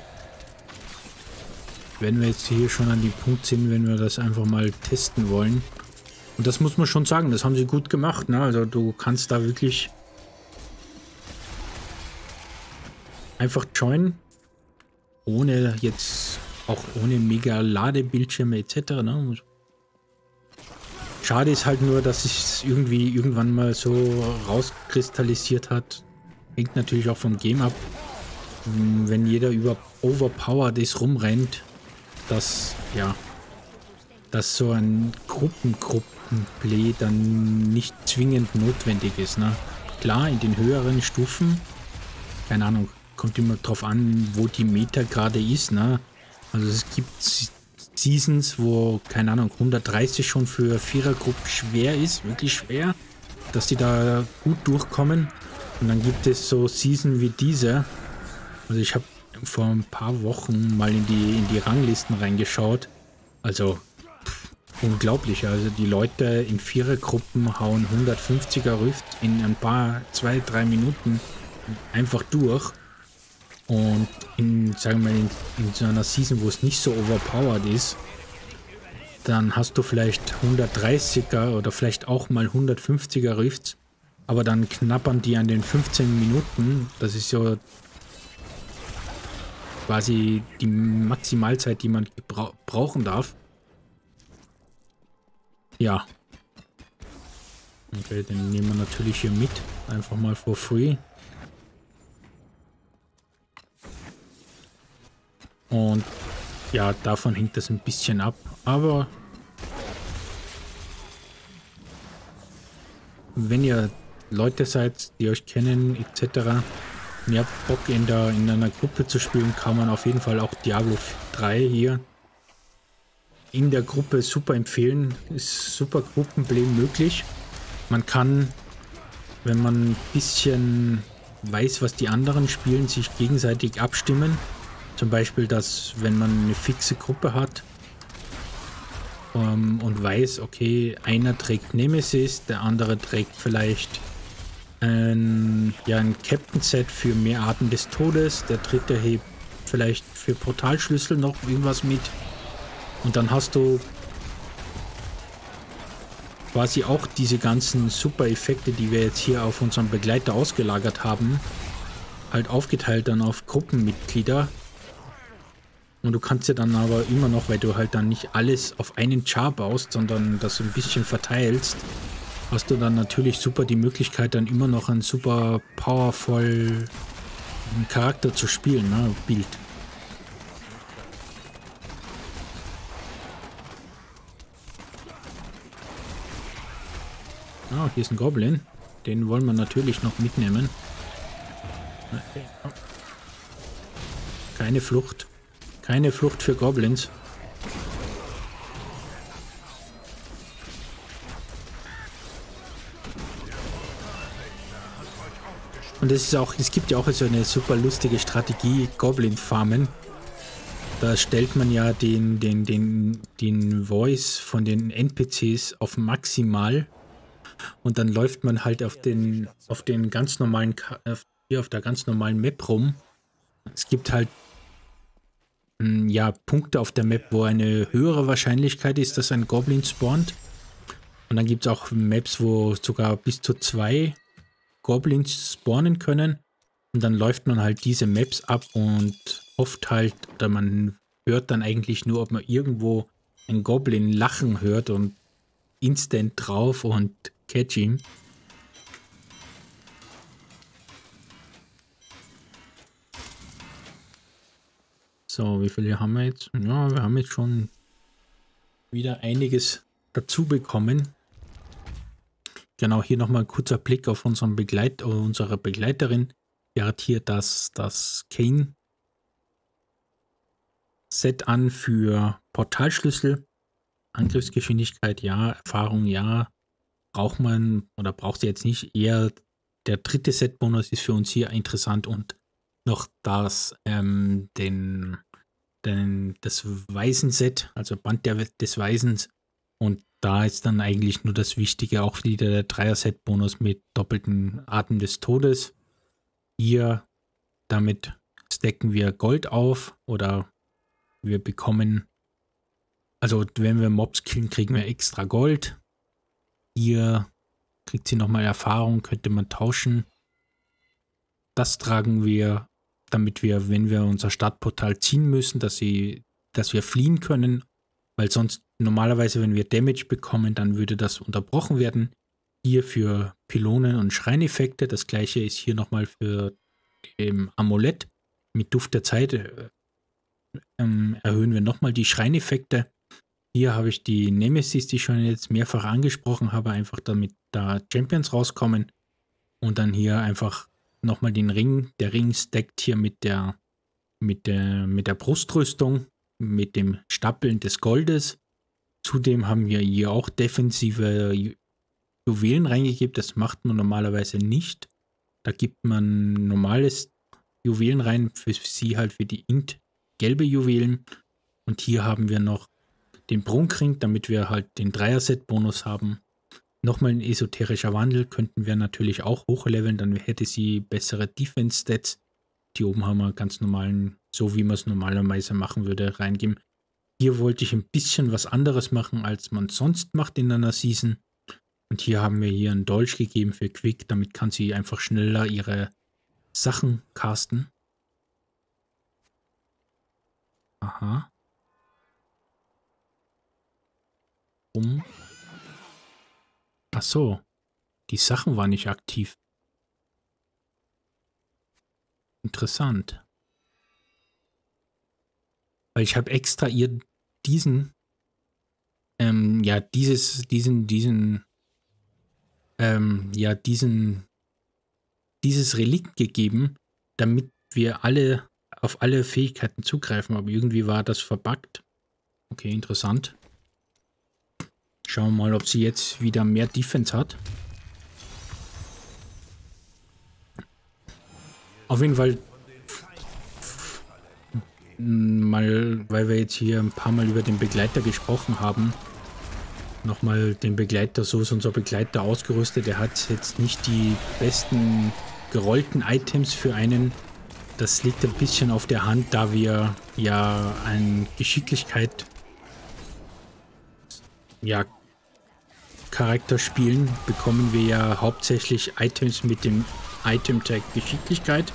Wenn wir jetzt hier schon an dem Punkt sind, wenn wir das einfach mal testen wollen. Und das muss man schon sagen, das haben sie gut gemacht, ne? Also du kannst da wirklich einfach joinen. Ohne jetzt, auch ohne mega Ladebildschirme etc. Ne? Schade ist halt nur, dass es irgendwie irgendwann mal so rauskristallisiert hat. Hängt natürlich auch vom Game ab. Wenn jeder über overpowered ist, rumrennt, dass, ja, dass so ein Gruppenplay dann nicht zwingend notwendig ist. Ne? Klar, in den höheren Stufen, keine Ahnung, kommt immer drauf an, wo die Meta gerade ist. Ne? Also es gibt Seasons, wo, keine Ahnung, 130 schon für Vierergruppen schwer ist, wirklich schwer, dass die da gut durchkommen. Und dann gibt es so Season wie diese. Also ich habe vor ein paar Wochen mal in die Ranglisten reingeschaut. Also unglaublich. Also die Leute in Vierergruppen hauen 150er Rift in ein paar, 2-3 Minuten einfach durch. Und sagen wir mal, in so einer Season, wo es nicht so overpowered ist, dann hast du vielleicht 130er oder vielleicht auch mal 150er Rifts, aber dann knappern die an den 15 Minuten. Das ist so quasi die Maximalzeit, die man brauchen darf. Ja. Okay, den nehmen wir natürlich hier mit. Einfach mal for free. Und ja, davon hängt das ein bisschen ab. Aber wenn ihr Leute seid, die euch kennen etc., und ihr habt Bock in einer Gruppe zu spielen, kann man auf jeden Fall auch Diablo 3 hier in der Gruppe super empfehlen. Ist super Gruppenplay möglich. Man kann, wenn man ein bisschen weiß, was die anderen spielen, sich gegenseitig abstimmen. Zum Beispiel, dass wenn man eine fixe Gruppe hat und weiß, okay, einer trägt Nemesis, der andere trägt vielleicht ein Captain-Set für mehr Arten des Todes, der dritte hebt vielleicht für Portalschlüssel noch irgendwas mit. Und dann hast du quasi auch diese ganzen super Effekte, die wir jetzt hier auf unseren Begleiter ausgelagert haben, halt aufgeteilt dann auf Gruppenmitglieder. Und du kannst ja dann aber immer noch, weil du halt dann nicht alles auf einen Char baust, sondern das ein bisschen verteilst, hast du dann natürlich super die Möglichkeit, dann immer noch einen super powerful Charakter zu spielen, ne? Bild. Ah, hier ist ein Goblin. Den wollen wir natürlich noch mitnehmen. Keine Flucht. Keine Flucht für Goblins. Und es gibt ja auch so eine super lustige Strategie, Goblin-Farmen. Da stellt man ja den Voice von den NPCs auf maximal. Und dann läuft man halt auf der ganz normalen Map rum. Es gibt halt Punkte auf der Map, wo eine höhere Wahrscheinlichkeit ist, dass ein Goblin spawnt. Und dann gibt es auch Maps, wo sogar bis zu 2 Goblins spawnen können. Und dann läuft man halt diese Maps ab und hofft halt, oder man hört dann eigentlich nur, ob man irgendwo einen Goblin lachen hört und instant drauf und catch ihn. So, wie viele haben wir jetzt? Ja, wir haben jetzt schon wieder einiges dazu bekommen. Genau, hier nochmal ein kurzer Blick auf unsere Begleiterin. Die hat hier das Kane-Set an für Portalschlüssel. Angriffsgeschwindigkeit ja, Erfahrung ja. Braucht man oder braucht sie jetzt nicht. Eher der dritte Set-Bonus ist für uns hier interessant und noch das Waisenset, also Band des Waisens. Und da ist dann eigentlich nur das Wichtige, auch wieder der Dreier-Set-Bonus mit doppelten Atem des Todes. Hier, damit stacken wir Gold auf oder wir bekommen, also wenn wir Mobs killen, kriegen wir extra Gold. Hier kriegt sie nochmal Erfahrung, könnte man tauschen. Das tragen wir, damit wir, wenn wir unser Startportal ziehen müssen, dass wir fliehen können. Weil sonst normalerweise, wenn wir Damage bekommen, dann würde das unterbrochen werden. Hier für Pylonen und Schreineffekte. Das gleiche ist hier nochmal für Amulett. Mit Duft der Zeit erhöhen wir nochmal die Schreineffekte. Hier habe ich die Nemesis, die ich schon jetzt mehrfach angesprochen habe, einfach damit da Champions rauskommen. Und dann hier einfach nochmal den Ring. Der Ring stackt hier mit der Brustrüstung, mit dem Stapeln des Goldes. Zudem haben wir hier auch defensive Juwelen reingegeben. Das macht man normalerweise nicht. Da gibt man normales Juwelen rein, für sie halt für die gelbe Juwelen. Und hier haben wir noch den Prunkring, damit wir halt den Dreier-Set-Bonus haben. Nochmal ein esoterischer Wandel könnten wir natürlich auch hochleveln, dann hätte sie bessere Defense-Stats. Die oben haben wir ganz normalen, so wie man es normalerweise machen würde, reingeben. Hier wollte ich ein bisschen was anderes machen, als man sonst macht in einer Season. Und hier haben wir hier einen Dolch gegeben für Quick, damit kann sie einfach schneller ihre Sachen casten. Aha. Ach so, die Sachen waren nicht aktiv. Interessant. Weil ich habe extra ihr dieses Relikt gegeben, damit wir auf alle Fähigkeiten zugreifen, aber irgendwie war das verbuggt. Okay, interessant. Schauen wir mal, ob sie jetzt wieder mehr Defense hat. Auf jeden Fall mal, weil wir jetzt hier ein paar Mal über den Begleiter gesprochen haben, nochmal den Begleiter, so ist unser Begleiter ausgerüstet. Er hat jetzt nicht die besten gerollten Items für einen. Das liegt ein bisschen auf der Hand, da wir ja eine Geschicklichkeit Charakter spielen, bekommen wir ja hauptsächlich Items mit dem Item-Tag Geschicklichkeit.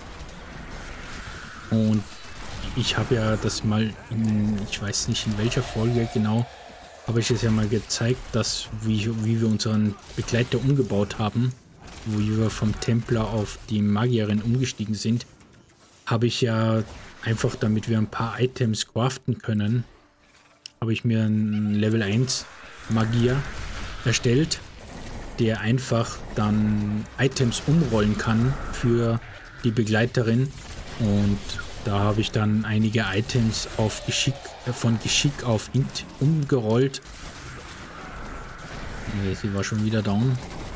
Und ich habe ja das mal ich weiß nicht in welcher Folge genau, habe ich es ja mal gezeigt, dass wie wir unseren Begleiter umgebaut haben, wo wir vom Templer auf die Magierin umgestiegen sind, habe ich ja einfach, damit wir ein paar Items craften können, habe ich mir einen Level 1 Magier erstellt, der einfach dann Items umrollen kann für die Begleiterin. Und da habe ich dann einige Items auf von Geschick auf Int umgerollt. Nee, sie war schon wieder down.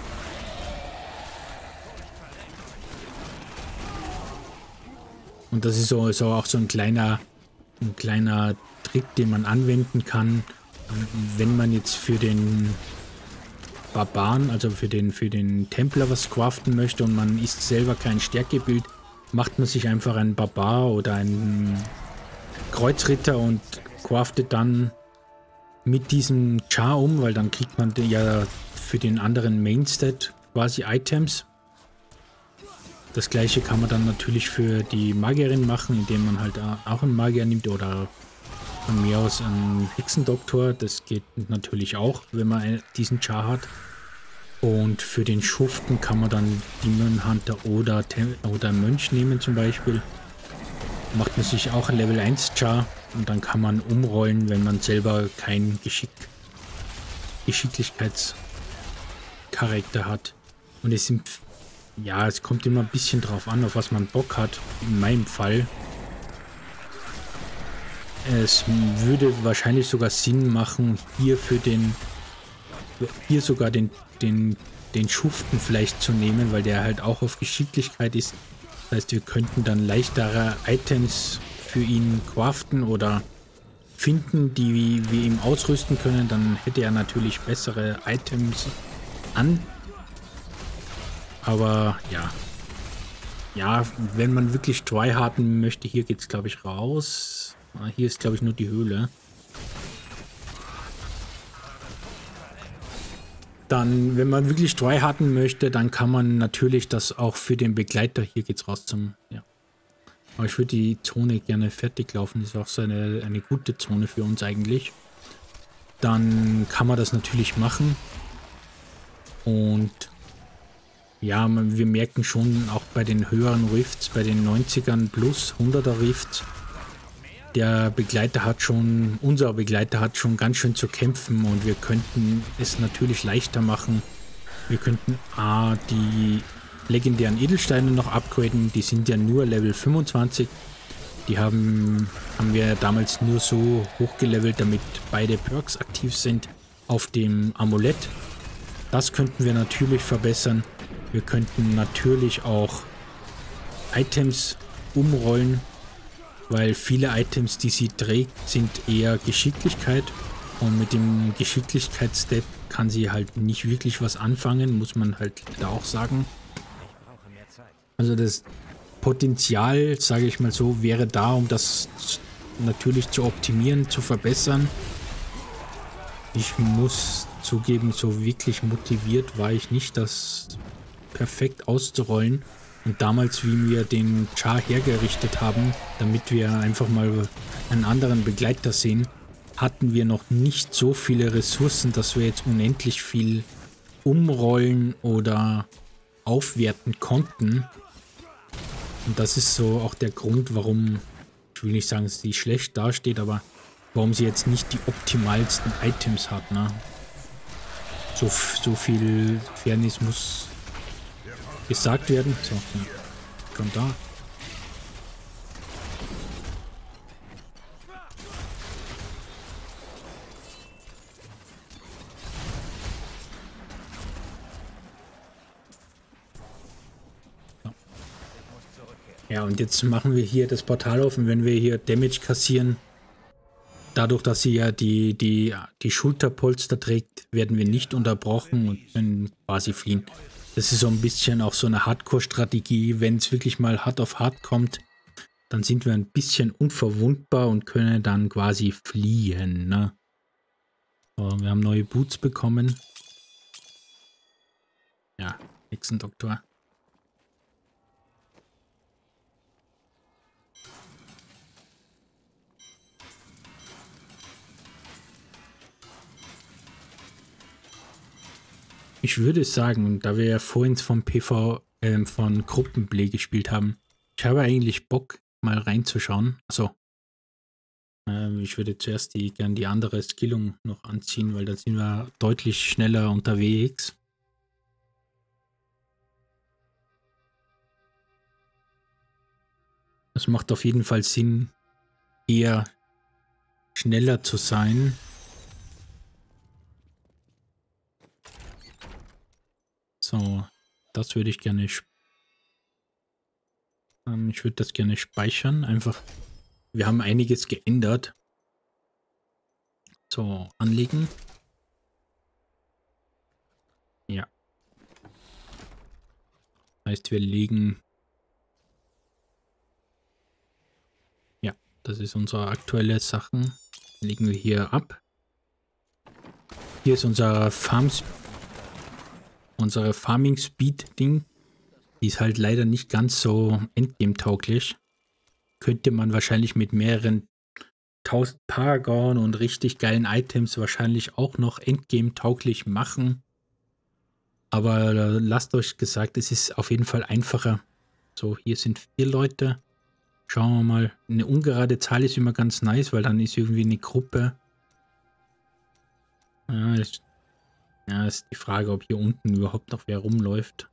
Und das ist so auch so ein kleiner Trick, den man anwenden kann, wenn man jetzt für den Barbaren, also für den Templer was craften möchte und man ist selber kein Stärkebild, macht man sich einfach einen Barbar oder einen Kreuzritter und craftet dann mit diesem Char um, weil dann kriegt man ja für den anderen Mainstat quasi Items. Das gleiche kann man dann natürlich für die Magierin machen, indem man halt auch einen Magier nimmt oder von mir aus einen Hexendoktor. Das geht natürlich auch, wenn man diesen Char hat. Und für den Schuften kann man dann Demon Hunter oder Mönch nehmen zum Beispiel. Macht man sich auch ein Level 1 Char und dann kann man umrollen, wenn man selber kein Geschick Geschicklichkeitscharakter hat. Und es sind, ja, es kommt immer ein bisschen drauf an, auf was man Bock hat. In meinem Fall. Es würde wahrscheinlich sogar Sinn machen, hier sogar den Schuften vielleicht zu nehmen, weil der halt auch auf Geschicklichkeit ist. Das heißt, wir könnten dann leichtere Items für ihn craften oder finden, die wir ihm ausrüsten können. Dann hätte er natürlich bessere Items an. Aber ja. Ja, wenn man wirklich tryharden möchte, hier geht es, glaube ich, raus. Hier ist, glaube ich, nur die Höhle. Dann, wenn man wirklich tryharden möchte, dann kann man natürlich das auch für den Begleiter, hier geht's raus zum, ja. Aber ich würde die Zone gerne fertig laufen, das ist auch so eine gute Zone für uns eigentlich. Dann kann man das natürlich machen. Und ja, wir merken schon auch bei den höheren Rifts, bei den 90ern plus 100er Rifts, unser Begleiter hat schon ganz schön zu kämpfen und wir könnten es natürlich leichter machen. Wir könnten die legendären Edelsteine noch upgraden, die sind ja nur Level 25. Die haben wir damals nur so hochgelevelt, damit beide Perks aktiv sind auf dem Amulett. Das könnten wir natürlich verbessern. Wir könnten natürlich auch Items umrollen, weil viele Items, die sie trägt, sind eher Geschicklichkeit. Und mit dem Geschicklichkeitsstat kann sie halt nicht wirklich was anfangen, muss man halt da auch sagen. Also das Potenzial, sage ich mal so, wäre da, um das natürlich zu optimieren, zu verbessern. Ich muss zugeben, so wirklich motiviert war ich nicht, das perfekt auszurollen. Und damals, wie wir den Char hergerichtet haben, damit wir einfach mal einen anderen Begleiter sehen, hatten wir noch nicht so viele Ressourcen, dass wir jetzt unendlich viel umrollen oder aufwerten konnten. Und das ist so auch der Grund, warum, ich will nicht sagen, dass sie schlecht dasteht, aber warum sie jetzt nicht die optimalsten Items hat. Ne? So viel Fairness muss gesagt werden. So, ja. Schon da. So. Ja, und jetzt machen wir hier das Portal auf und wenn wir hier Damage kassieren, dadurch, dass sie ja die Schulterpolster trägt, werden wir nicht unterbrochen und können quasi fliehen. Das ist so ein bisschen auch so eine Hardcore-Strategie. Wenn es wirklich mal hart auf hart kommt, dann sind wir ein bisschen unverwundbar und können dann quasi fliehen. Ne? So, wir haben neue Boots bekommen. Ja, Hexendoktor. Ich würde sagen, da wir ja vorhin vom von Gruppenplay gespielt haben, ich habe eigentlich Bock, mal reinzuschauen. Also, ich würde zuerst gerne die andere Skillung noch anziehen, weil da sind wir deutlich schneller unterwegs. Es macht auf jeden Fall Sinn, eher schneller zu sein. So, das würde ich gerne ich würde das gerne speichern. Einfach, wir haben einiges geändert. So, anlegen. Ja. Heißt, wir legen. Ja, das ist unsere aktuelle Sachen. Legen wir hier ab. Hier ist unser unsere Farming Speed Ding. Die ist halt leider nicht ganz so Endgame-tauglich. Könnte man wahrscheinlich mit mehreren 1000 Paragon und richtig geilen Items wahrscheinlich auch noch Endgame-tauglich machen. Aber lasst euch gesagt, es ist auf jeden Fall einfacher. So, hier sind 4 Leute. Schauen wir mal. Eine ungerade Zahl ist immer ganz nice, weil dann ist irgendwie eine Gruppe. Ja, Ja, ist die Frage, ob hier unten überhaupt noch wer rumläuft.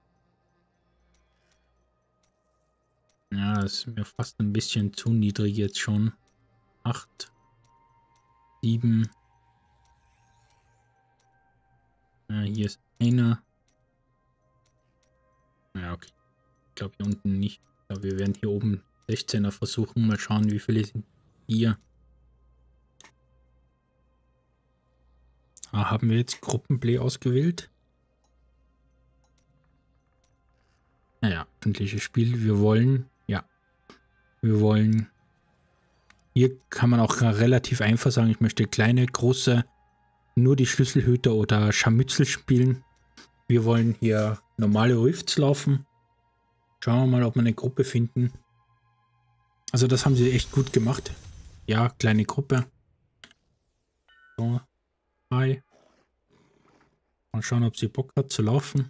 Ja, das ist mir fast ein bisschen zu niedrig jetzt schon. 8, 7. Ja, hier ist einer. Ja, okay. Ich glaube hier unten nicht. Ich glaube, wir werden hier oben 16er versuchen. Mal schauen, wie viele sind hier. Ah, haben wir jetzt Gruppenplay ausgewählt? Naja, öffentliches Spiel. Wir wollen, ja, wir wollen, hier kann man auch relativ einfach sagen, ich möchte kleine, große, nur die Schlüsselhüter oder Scharmützel spielen. Wir wollen hier normale Rifts laufen. Schauen wir mal, ob wir eine Gruppe finden. Also das haben sie echt gut gemacht. Ja, kleine Gruppe. So, hi. Mal schauen, ob sie Bock hat zu laufen.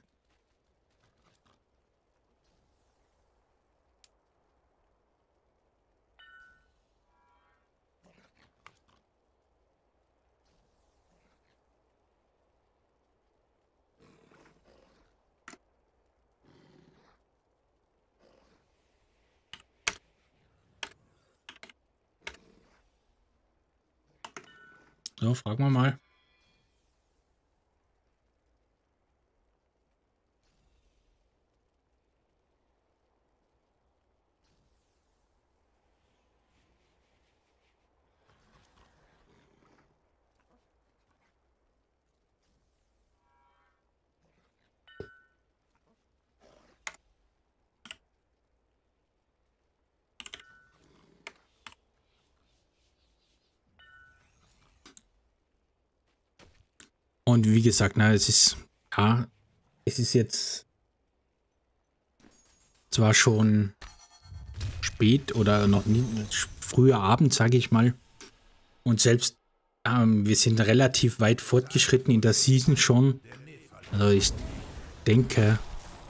So, fragen wir mal. Und wie gesagt, na, es ist, ja, es ist jetzt zwar schon spät oder noch nie, früher Abend, sage ich mal. Und selbst wir sind relativ weit fortgeschritten in der Season schon. Also ich denke,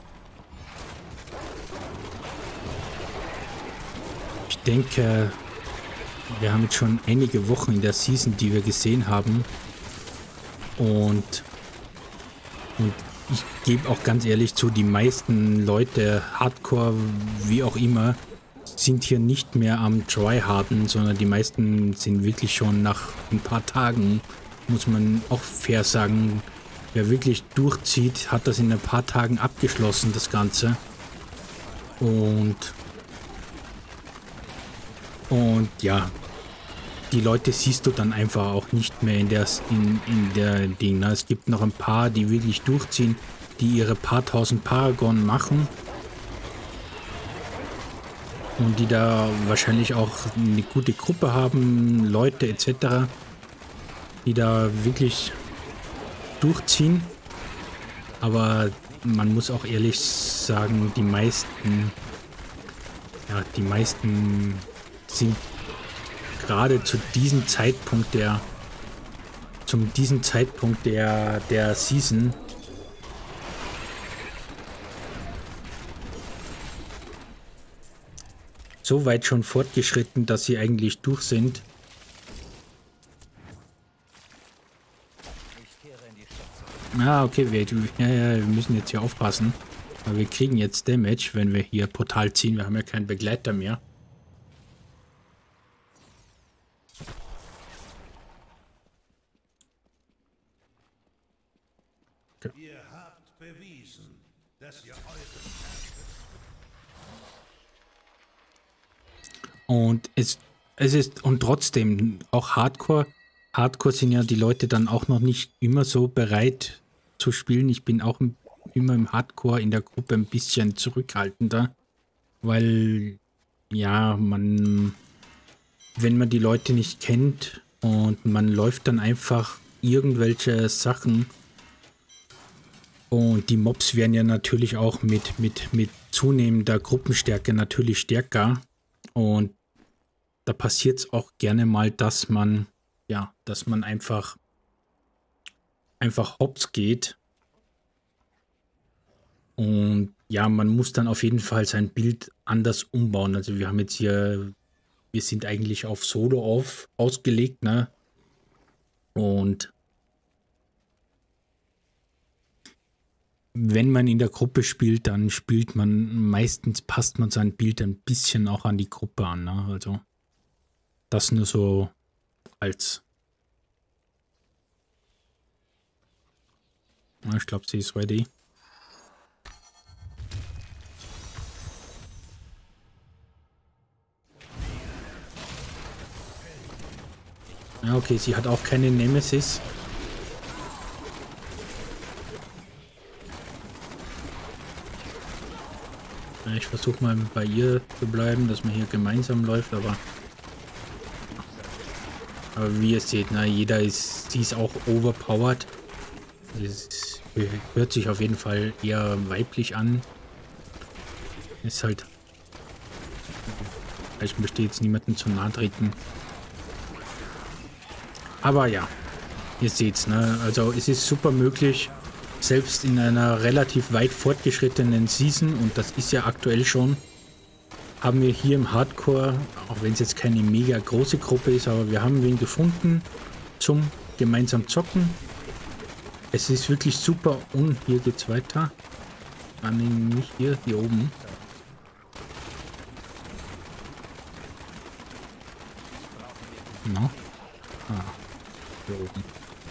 wir haben jetzt schon einige Wochen in der Season, die wir gesehen haben. Und ich gebe auch ganz ehrlich zu, die meisten Leute, Hardcore, wie auch immer, sind hier nicht mehr am Tryharden, sondern die meisten sind wirklich schon nach ein paar Tagen, muss man auch fair sagen, wer wirklich durchzieht, hat das in ein paar Tagen abgeschlossen, das Ganze. Und ja, die Leute siehst du dann einfach auch nicht mehr in der Ding. Es gibt noch ein paar, die wirklich durchziehen, die ihre paar tausend Paragon machen. Und die da wahrscheinlich auch eine gute Gruppe haben, Leute etc., die da wirklich durchziehen. Aber man muss auch ehrlich sagen, die meisten sind gerade zu diesem Zeitpunkt der Season so weit schon fortgeschritten, dass sie eigentlich durch sind. Ah, okay, wir müssen jetzt hier aufpassen. Aber wir kriegen jetzt Damage, wenn wir hier Portal ziehen. Wir haben ja keinen Begleiter mehr. Okay. Ihr habt bewiesen, dass ihr euren Und es ist, und trotzdem, auch Hardcore sind ja die Leute dann auch noch nicht immer so bereit zu spielen. Ich bin auch immer im Hardcore in der Gruppe ein bisschen zurückhaltender, weil, ja, wenn man die Leute nicht kennt und man läuft dann einfach irgendwelche Sachen und die Mobs werden ja natürlich auch mit zunehmender Gruppenstärke natürlich stärker und da passiert es auch gerne mal, dass man einfach hops geht. Und ja, man muss dann auf jeden Fall sein Bild anders umbauen. Also wir haben jetzt hier, wir sind eigentlich auf Solo ausgelegt, ne? Und wenn man in der Gruppe spielt, dann spielt man, meistens passt man sein Bild ein bisschen auch an die Gruppe an. Ne? Also das nur so als... Ja, ich glaube, sie ist ready. Ja, okay, sie hat auch keine Nemesis. Ja, ich versuche mal bei ihr zu bleiben, dass man hier gemeinsam läuft, aber wie ihr seht, na, sie ist auch overpowered. Es hört sich auf jeden Fall eher weiblich an. Ist halt... Ich möchte jetzt niemanden zu nahe treten. Aber ja, ihr seht's, ne? Also es ist super möglich, selbst in einer relativ weit fortgeschrittenen Season, und das ist ja aktuell schon, haben wir hier im Hardcore, auch wenn es jetzt keine mega große Gruppe ist, aber wir haben wen gefunden zum gemeinsam zocken. Es ist wirklich super. Und hier geht's weiter. Ah, nee, nicht hier oben. No. Ah, hier oben.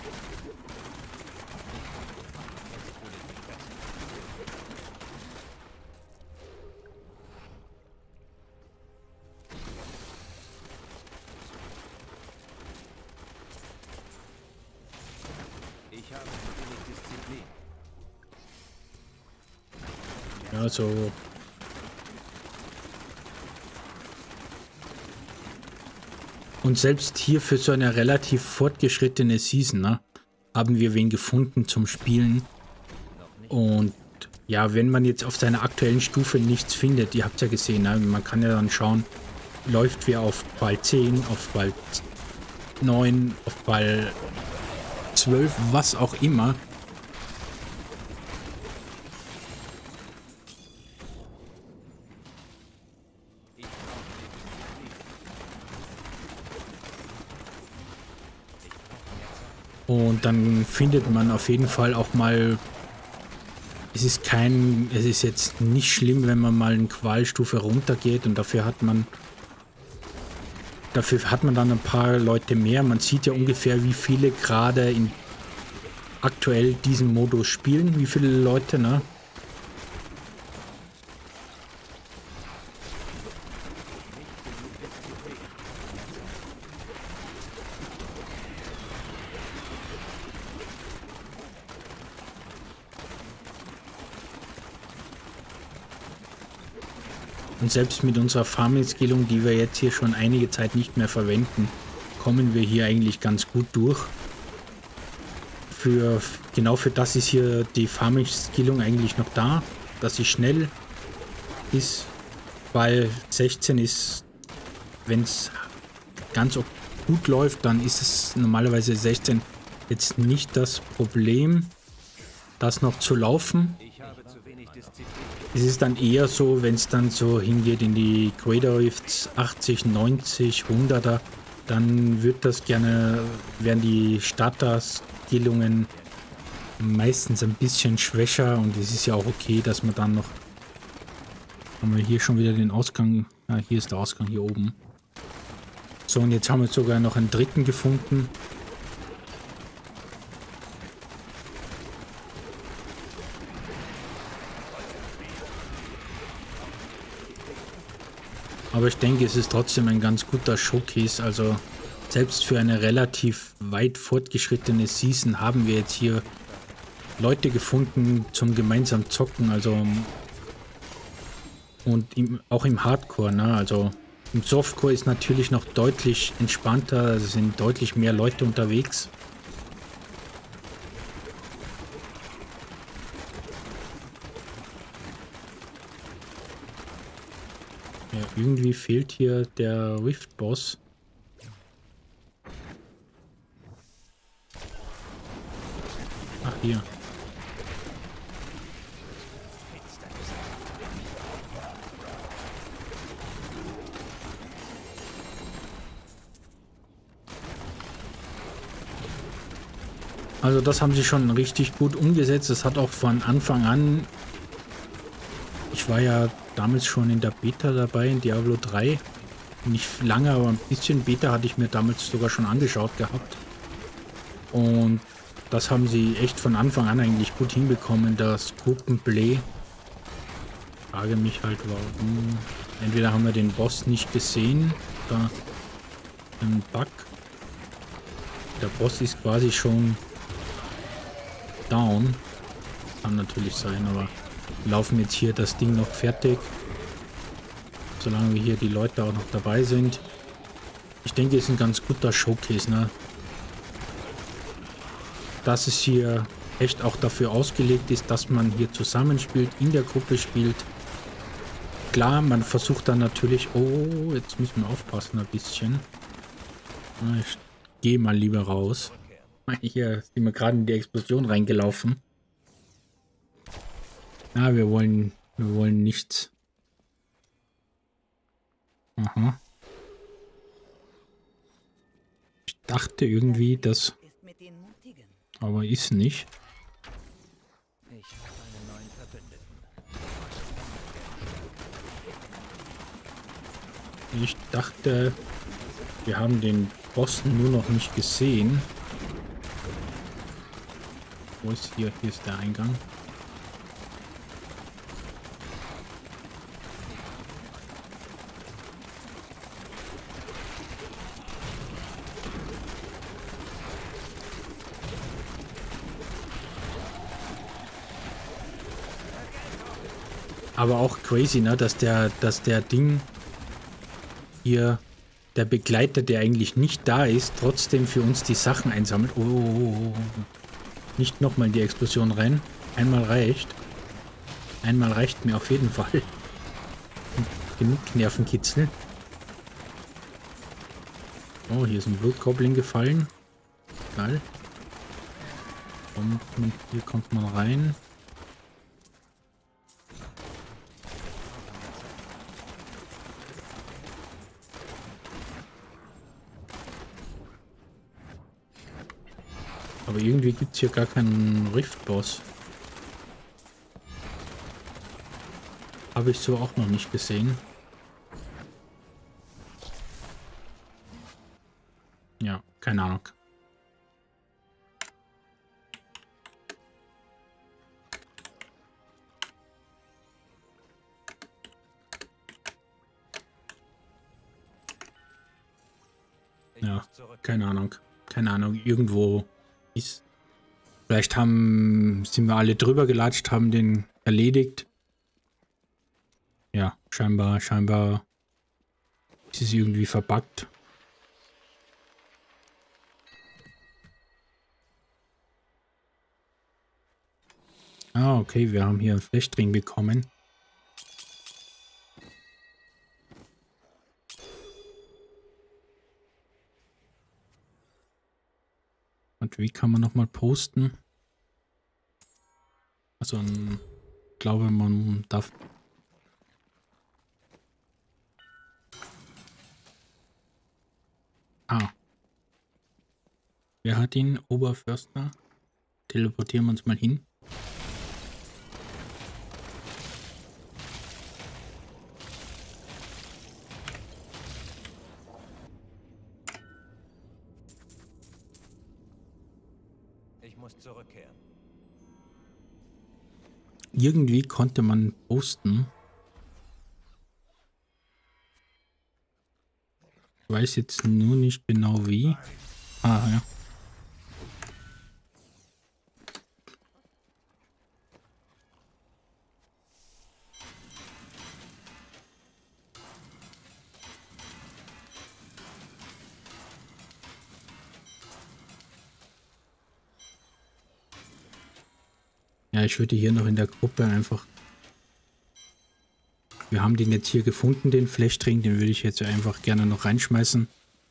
Ich habe wenig Disziplin. Ja, so. Und selbst hier für so eine relativ fortgeschrittene Season, ne, haben wir wen gefunden zum Spielen. Und ja, wenn man jetzt auf seiner aktuellen Stufe nichts findet, ihr habt ja gesehen, ne, man kann ja dann schauen, läuft wer auf Ball 10, auf Ball 9, auf Ball 12, was auch immer. Und dann findet man auf jeden Fall auch mal, es ist jetzt nicht schlimm, wenn man mal eine Qualstufe runtergeht, und dafür hat man dann ein paar Leute mehr. Man sieht ja ungefähr, wie viele gerade aktuell diesen Modus spielen, wie viele Leute, ne? Und selbst mit unserer Farming-Skillung, die wir jetzt hier schon einige Zeit nicht mehr verwenden, kommen wir hier eigentlich ganz gut durch. Genau für das ist hier die Farming-Skillung eigentlich noch da, dass sie schnell ist. Ball 16 ist, wenn es ganz gut läuft, dann ist es normalerweise 16 jetzt nicht das Problem, das noch zu laufen. Ich habe zu wenig Disziplin. Es ist dann eher so, wenn es dann so hingeht in die Greater Rifts 80, 90, 100er, dann werden die Starter-Skillungen meistens ein bisschen schwächer, und es ist ja auch okay, dass man dann noch... Haben wir hier schon wieder den Ausgang? Ah, hier ist der Ausgang, hier oben. So, und jetzt haben wir sogar noch einen dritten gefunden. Aber ich denke, es ist trotzdem ein ganz guter Showcase. Also selbst für eine relativ weit fortgeschrittene Season haben wir jetzt hier Leute gefunden zum gemeinsamen Zocken. Also und auch im Hardcore, ne? Also im Softcore ist natürlich noch deutlich entspannter. Es sind deutlich mehr Leute unterwegs. Ja, irgendwie fehlt hier der Rift-Boss. Ach, hier. Also das haben sie schon richtig gut umgesetzt. Das hat auch von Anfang an... Ich war ja damals schon in der Beta dabei, in Diablo 3. Nicht lange, aber ein bisschen Beta hatte ich mir damals sogar schon angeschaut gehabt. Und das haben sie echt von Anfang an eigentlich gut hinbekommen, das Gruppenplay. Ich frage mich halt, warum. Entweder haben wir den Boss nicht gesehen, oder ein Bug. Der Boss ist quasi schon down. Kann natürlich sein, aber wir laufen jetzt hier das Ding noch fertig. Solange wir hier die Leute auch noch dabei sind. Ich denke, es ist ein ganz guter Showcase, ne? Dass es hier echt auch dafür ausgelegt ist, dass man hier zusammenspielt, in der Gruppe spielt. Klar, man versucht dann natürlich... Oh, jetzt müssen wir aufpassen ein bisschen. Ich gehe mal lieber raus. Hier sind wir gerade in die Explosion reingelaufen. Ja, wir wollen nichts. Aha. Ich dachte irgendwie, dass... Aber ist nicht. Ich habe einen neuen Verbündeten. Ich dachte, wir haben den Boss nur noch nicht gesehen. Wo ist hier? Hier ist der Eingang. Aber auch crazy, ne, dass der Ding hier, der Begleiter, der eigentlich nicht da ist, trotzdem für uns die Sachen einsammelt. Oh. Nicht nochmal in die Explosion rein. Einmal reicht. Einmal reicht mir auf jeden Fall. Genug Nervenkitzel. Oh, hier ist ein Blutgoblin gefallen. Geil. Und hier kommt man rein. Aber irgendwie gibt es hier gar keinen Rift-Boss. Habe ich so auch noch nicht gesehen. Ja, keine Ahnung. Ja, keine Ahnung. Keine Ahnung, irgendwo ist. Vielleicht sind wir alle drüber gelatscht, haben den erledigt. Ja, scheinbar ist es irgendwie verbuggt. Ah, okay, wir haben hier einen Flechtring bekommen. Und wie kann man nochmal posten? Also, ich glaube, man darf... Ah. Wer hat ihn? Oberförster. Teleportieren wir uns mal hin. Ich muss zurückkehren. Irgendwie konnte man posten. Ich weiß jetzt nur nicht genau wie. Ah, ja. Ja, ich würde hier noch in der Gruppe einfach... Wir haben den jetzt hier gefunden, den Flechtring. Den würde ich jetzt einfach gerne noch reinschmeißen.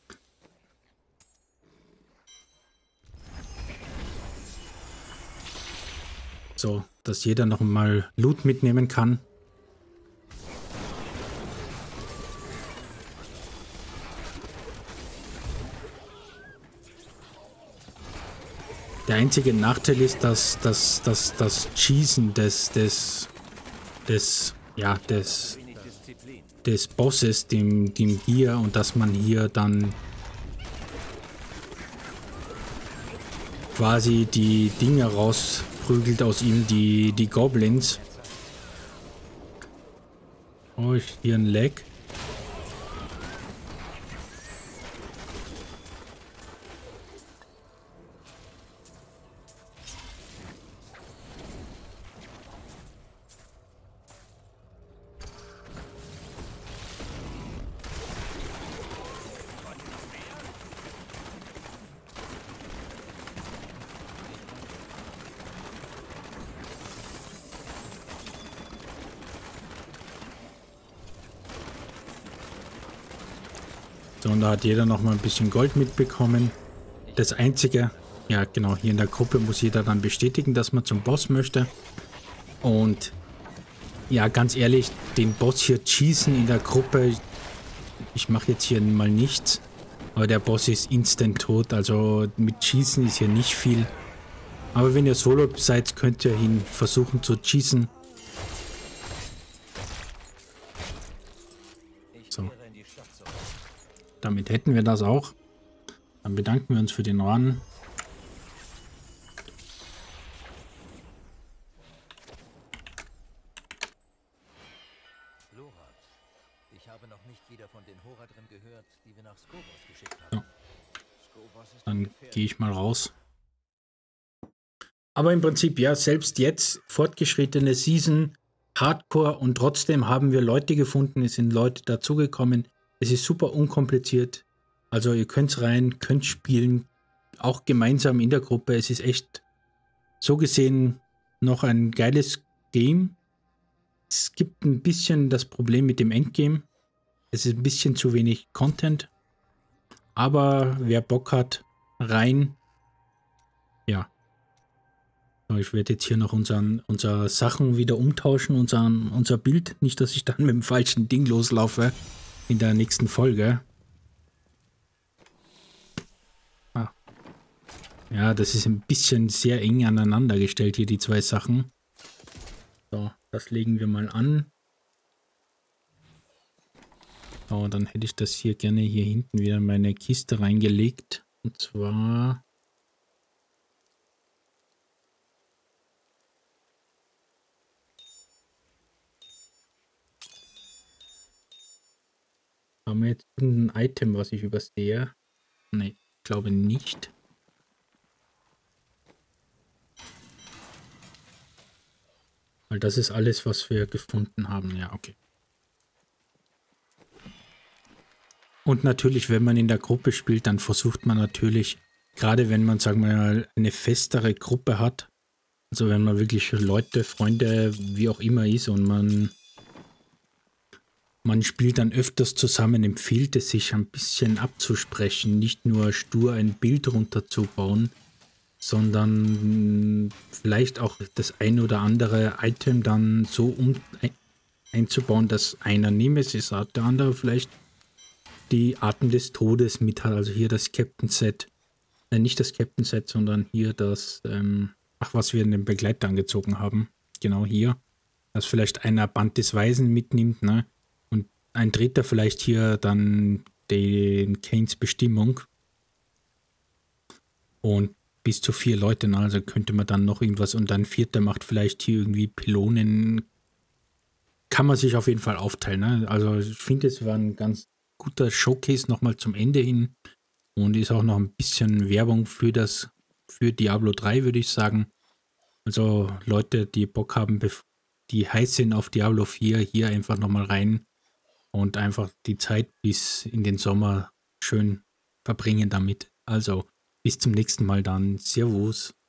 So, dass jeder noch mal Loot mitnehmen kann. Der einzige Nachteil ist, dass das Schießen des Bosses, dem hier, und dass man hier dann quasi die Dinge rausprügelt aus ihm, die Goblins. Oh, hier ein Lag. So, und da hat jeder noch mal ein bisschen Gold mitbekommen. Das Einzige, ja genau, hier in der Gruppe muss jeder dann bestätigen, dass man zum Boss möchte. Und ja, ganz ehrlich, den Boss hier schießen in der Gruppe, ich mache jetzt hier mal nichts, aber der Boss ist instant tot, also mit Schießen ist hier nicht viel. Aber wenn ihr Solo seid, könnt ihr ihn versuchen zu schießen. So. Damit hätten wir das auch. Dann bedanken wir uns für den Run. Lorat, ich habe noch nicht wieder von den Horadrim gehört, die wir nach Skovos geschickt haben. So. Dann gehe ich mal raus. Aber im Prinzip, ja, selbst jetzt, fortgeschrittene Season, Hardcore, und trotzdem haben wir Leute gefunden, es sind Leute dazugekommen. Es ist super unkompliziert. Also ihr könnt rein, könnt spielen, auch gemeinsam in der Gruppe. Es ist echt so gesehen noch ein geiles Game. Es gibt ein bisschen das Problem mit dem Endgame. Es ist ein bisschen zu wenig Content. Aber wer Bock hat, rein. Ja. So, ich werde jetzt hier noch unser Sachen wieder umtauschen, unser Bild. Nicht, dass ich dann mit dem falschen Ding loslaufe in der nächsten Folge. Ah. Ja, das ist ein bisschen sehr eng aneinander gestellt hier, die zwei Sachen. So, das legen wir mal an. So, dann hätte ich das hier gerne hier hinten wieder in meine Kiste reingelegt. Und zwar... Haben wir jetzt ein Item, was ich übersehe? Ne, ich glaube nicht. Weil das ist alles, was wir gefunden haben. Ja, okay. Und natürlich, wenn man in der Gruppe spielt, dann versucht man natürlich, gerade wenn man, sagen wir mal, eine festere Gruppe hat, also wenn man wirklich Leute, Freunde, wie auch immer ist und man spielt dann öfters zusammen, empfiehlt es sich ein bisschen abzusprechen, nicht nur stur ein Bild runterzubauen, sondern vielleicht auch das ein oder andere Item dann so einzubauen, dass einer Nemesis hat, der andere vielleicht die Arten des Todes mit hat, also hier das Captain Set, nicht das Captain Set, sondern hier das, was wir in den Begleiter angezogen haben, genau hier, dass vielleicht einer Band des Weisen mitnimmt, ne? Ein dritter vielleicht hier dann den Kains Bestimmung. Und bis zu 4 Leute, also könnte man dann noch irgendwas, und ein vierter macht vielleicht hier irgendwie Pylonen. Kann man sich auf jeden Fall aufteilen. Ne? Also ich finde, es war ein ganz guter Showcase nochmal zum Ende hin. Und ist auch noch ein bisschen Werbung für Diablo 3, würde ich sagen. Also Leute, die Bock haben, die heiß sind auf Diablo 4, hier einfach nochmal rein. Und einfach die Zeit bis in den Sommer schön verbringen damit. Also bis zum nächsten Mal dann. Servus.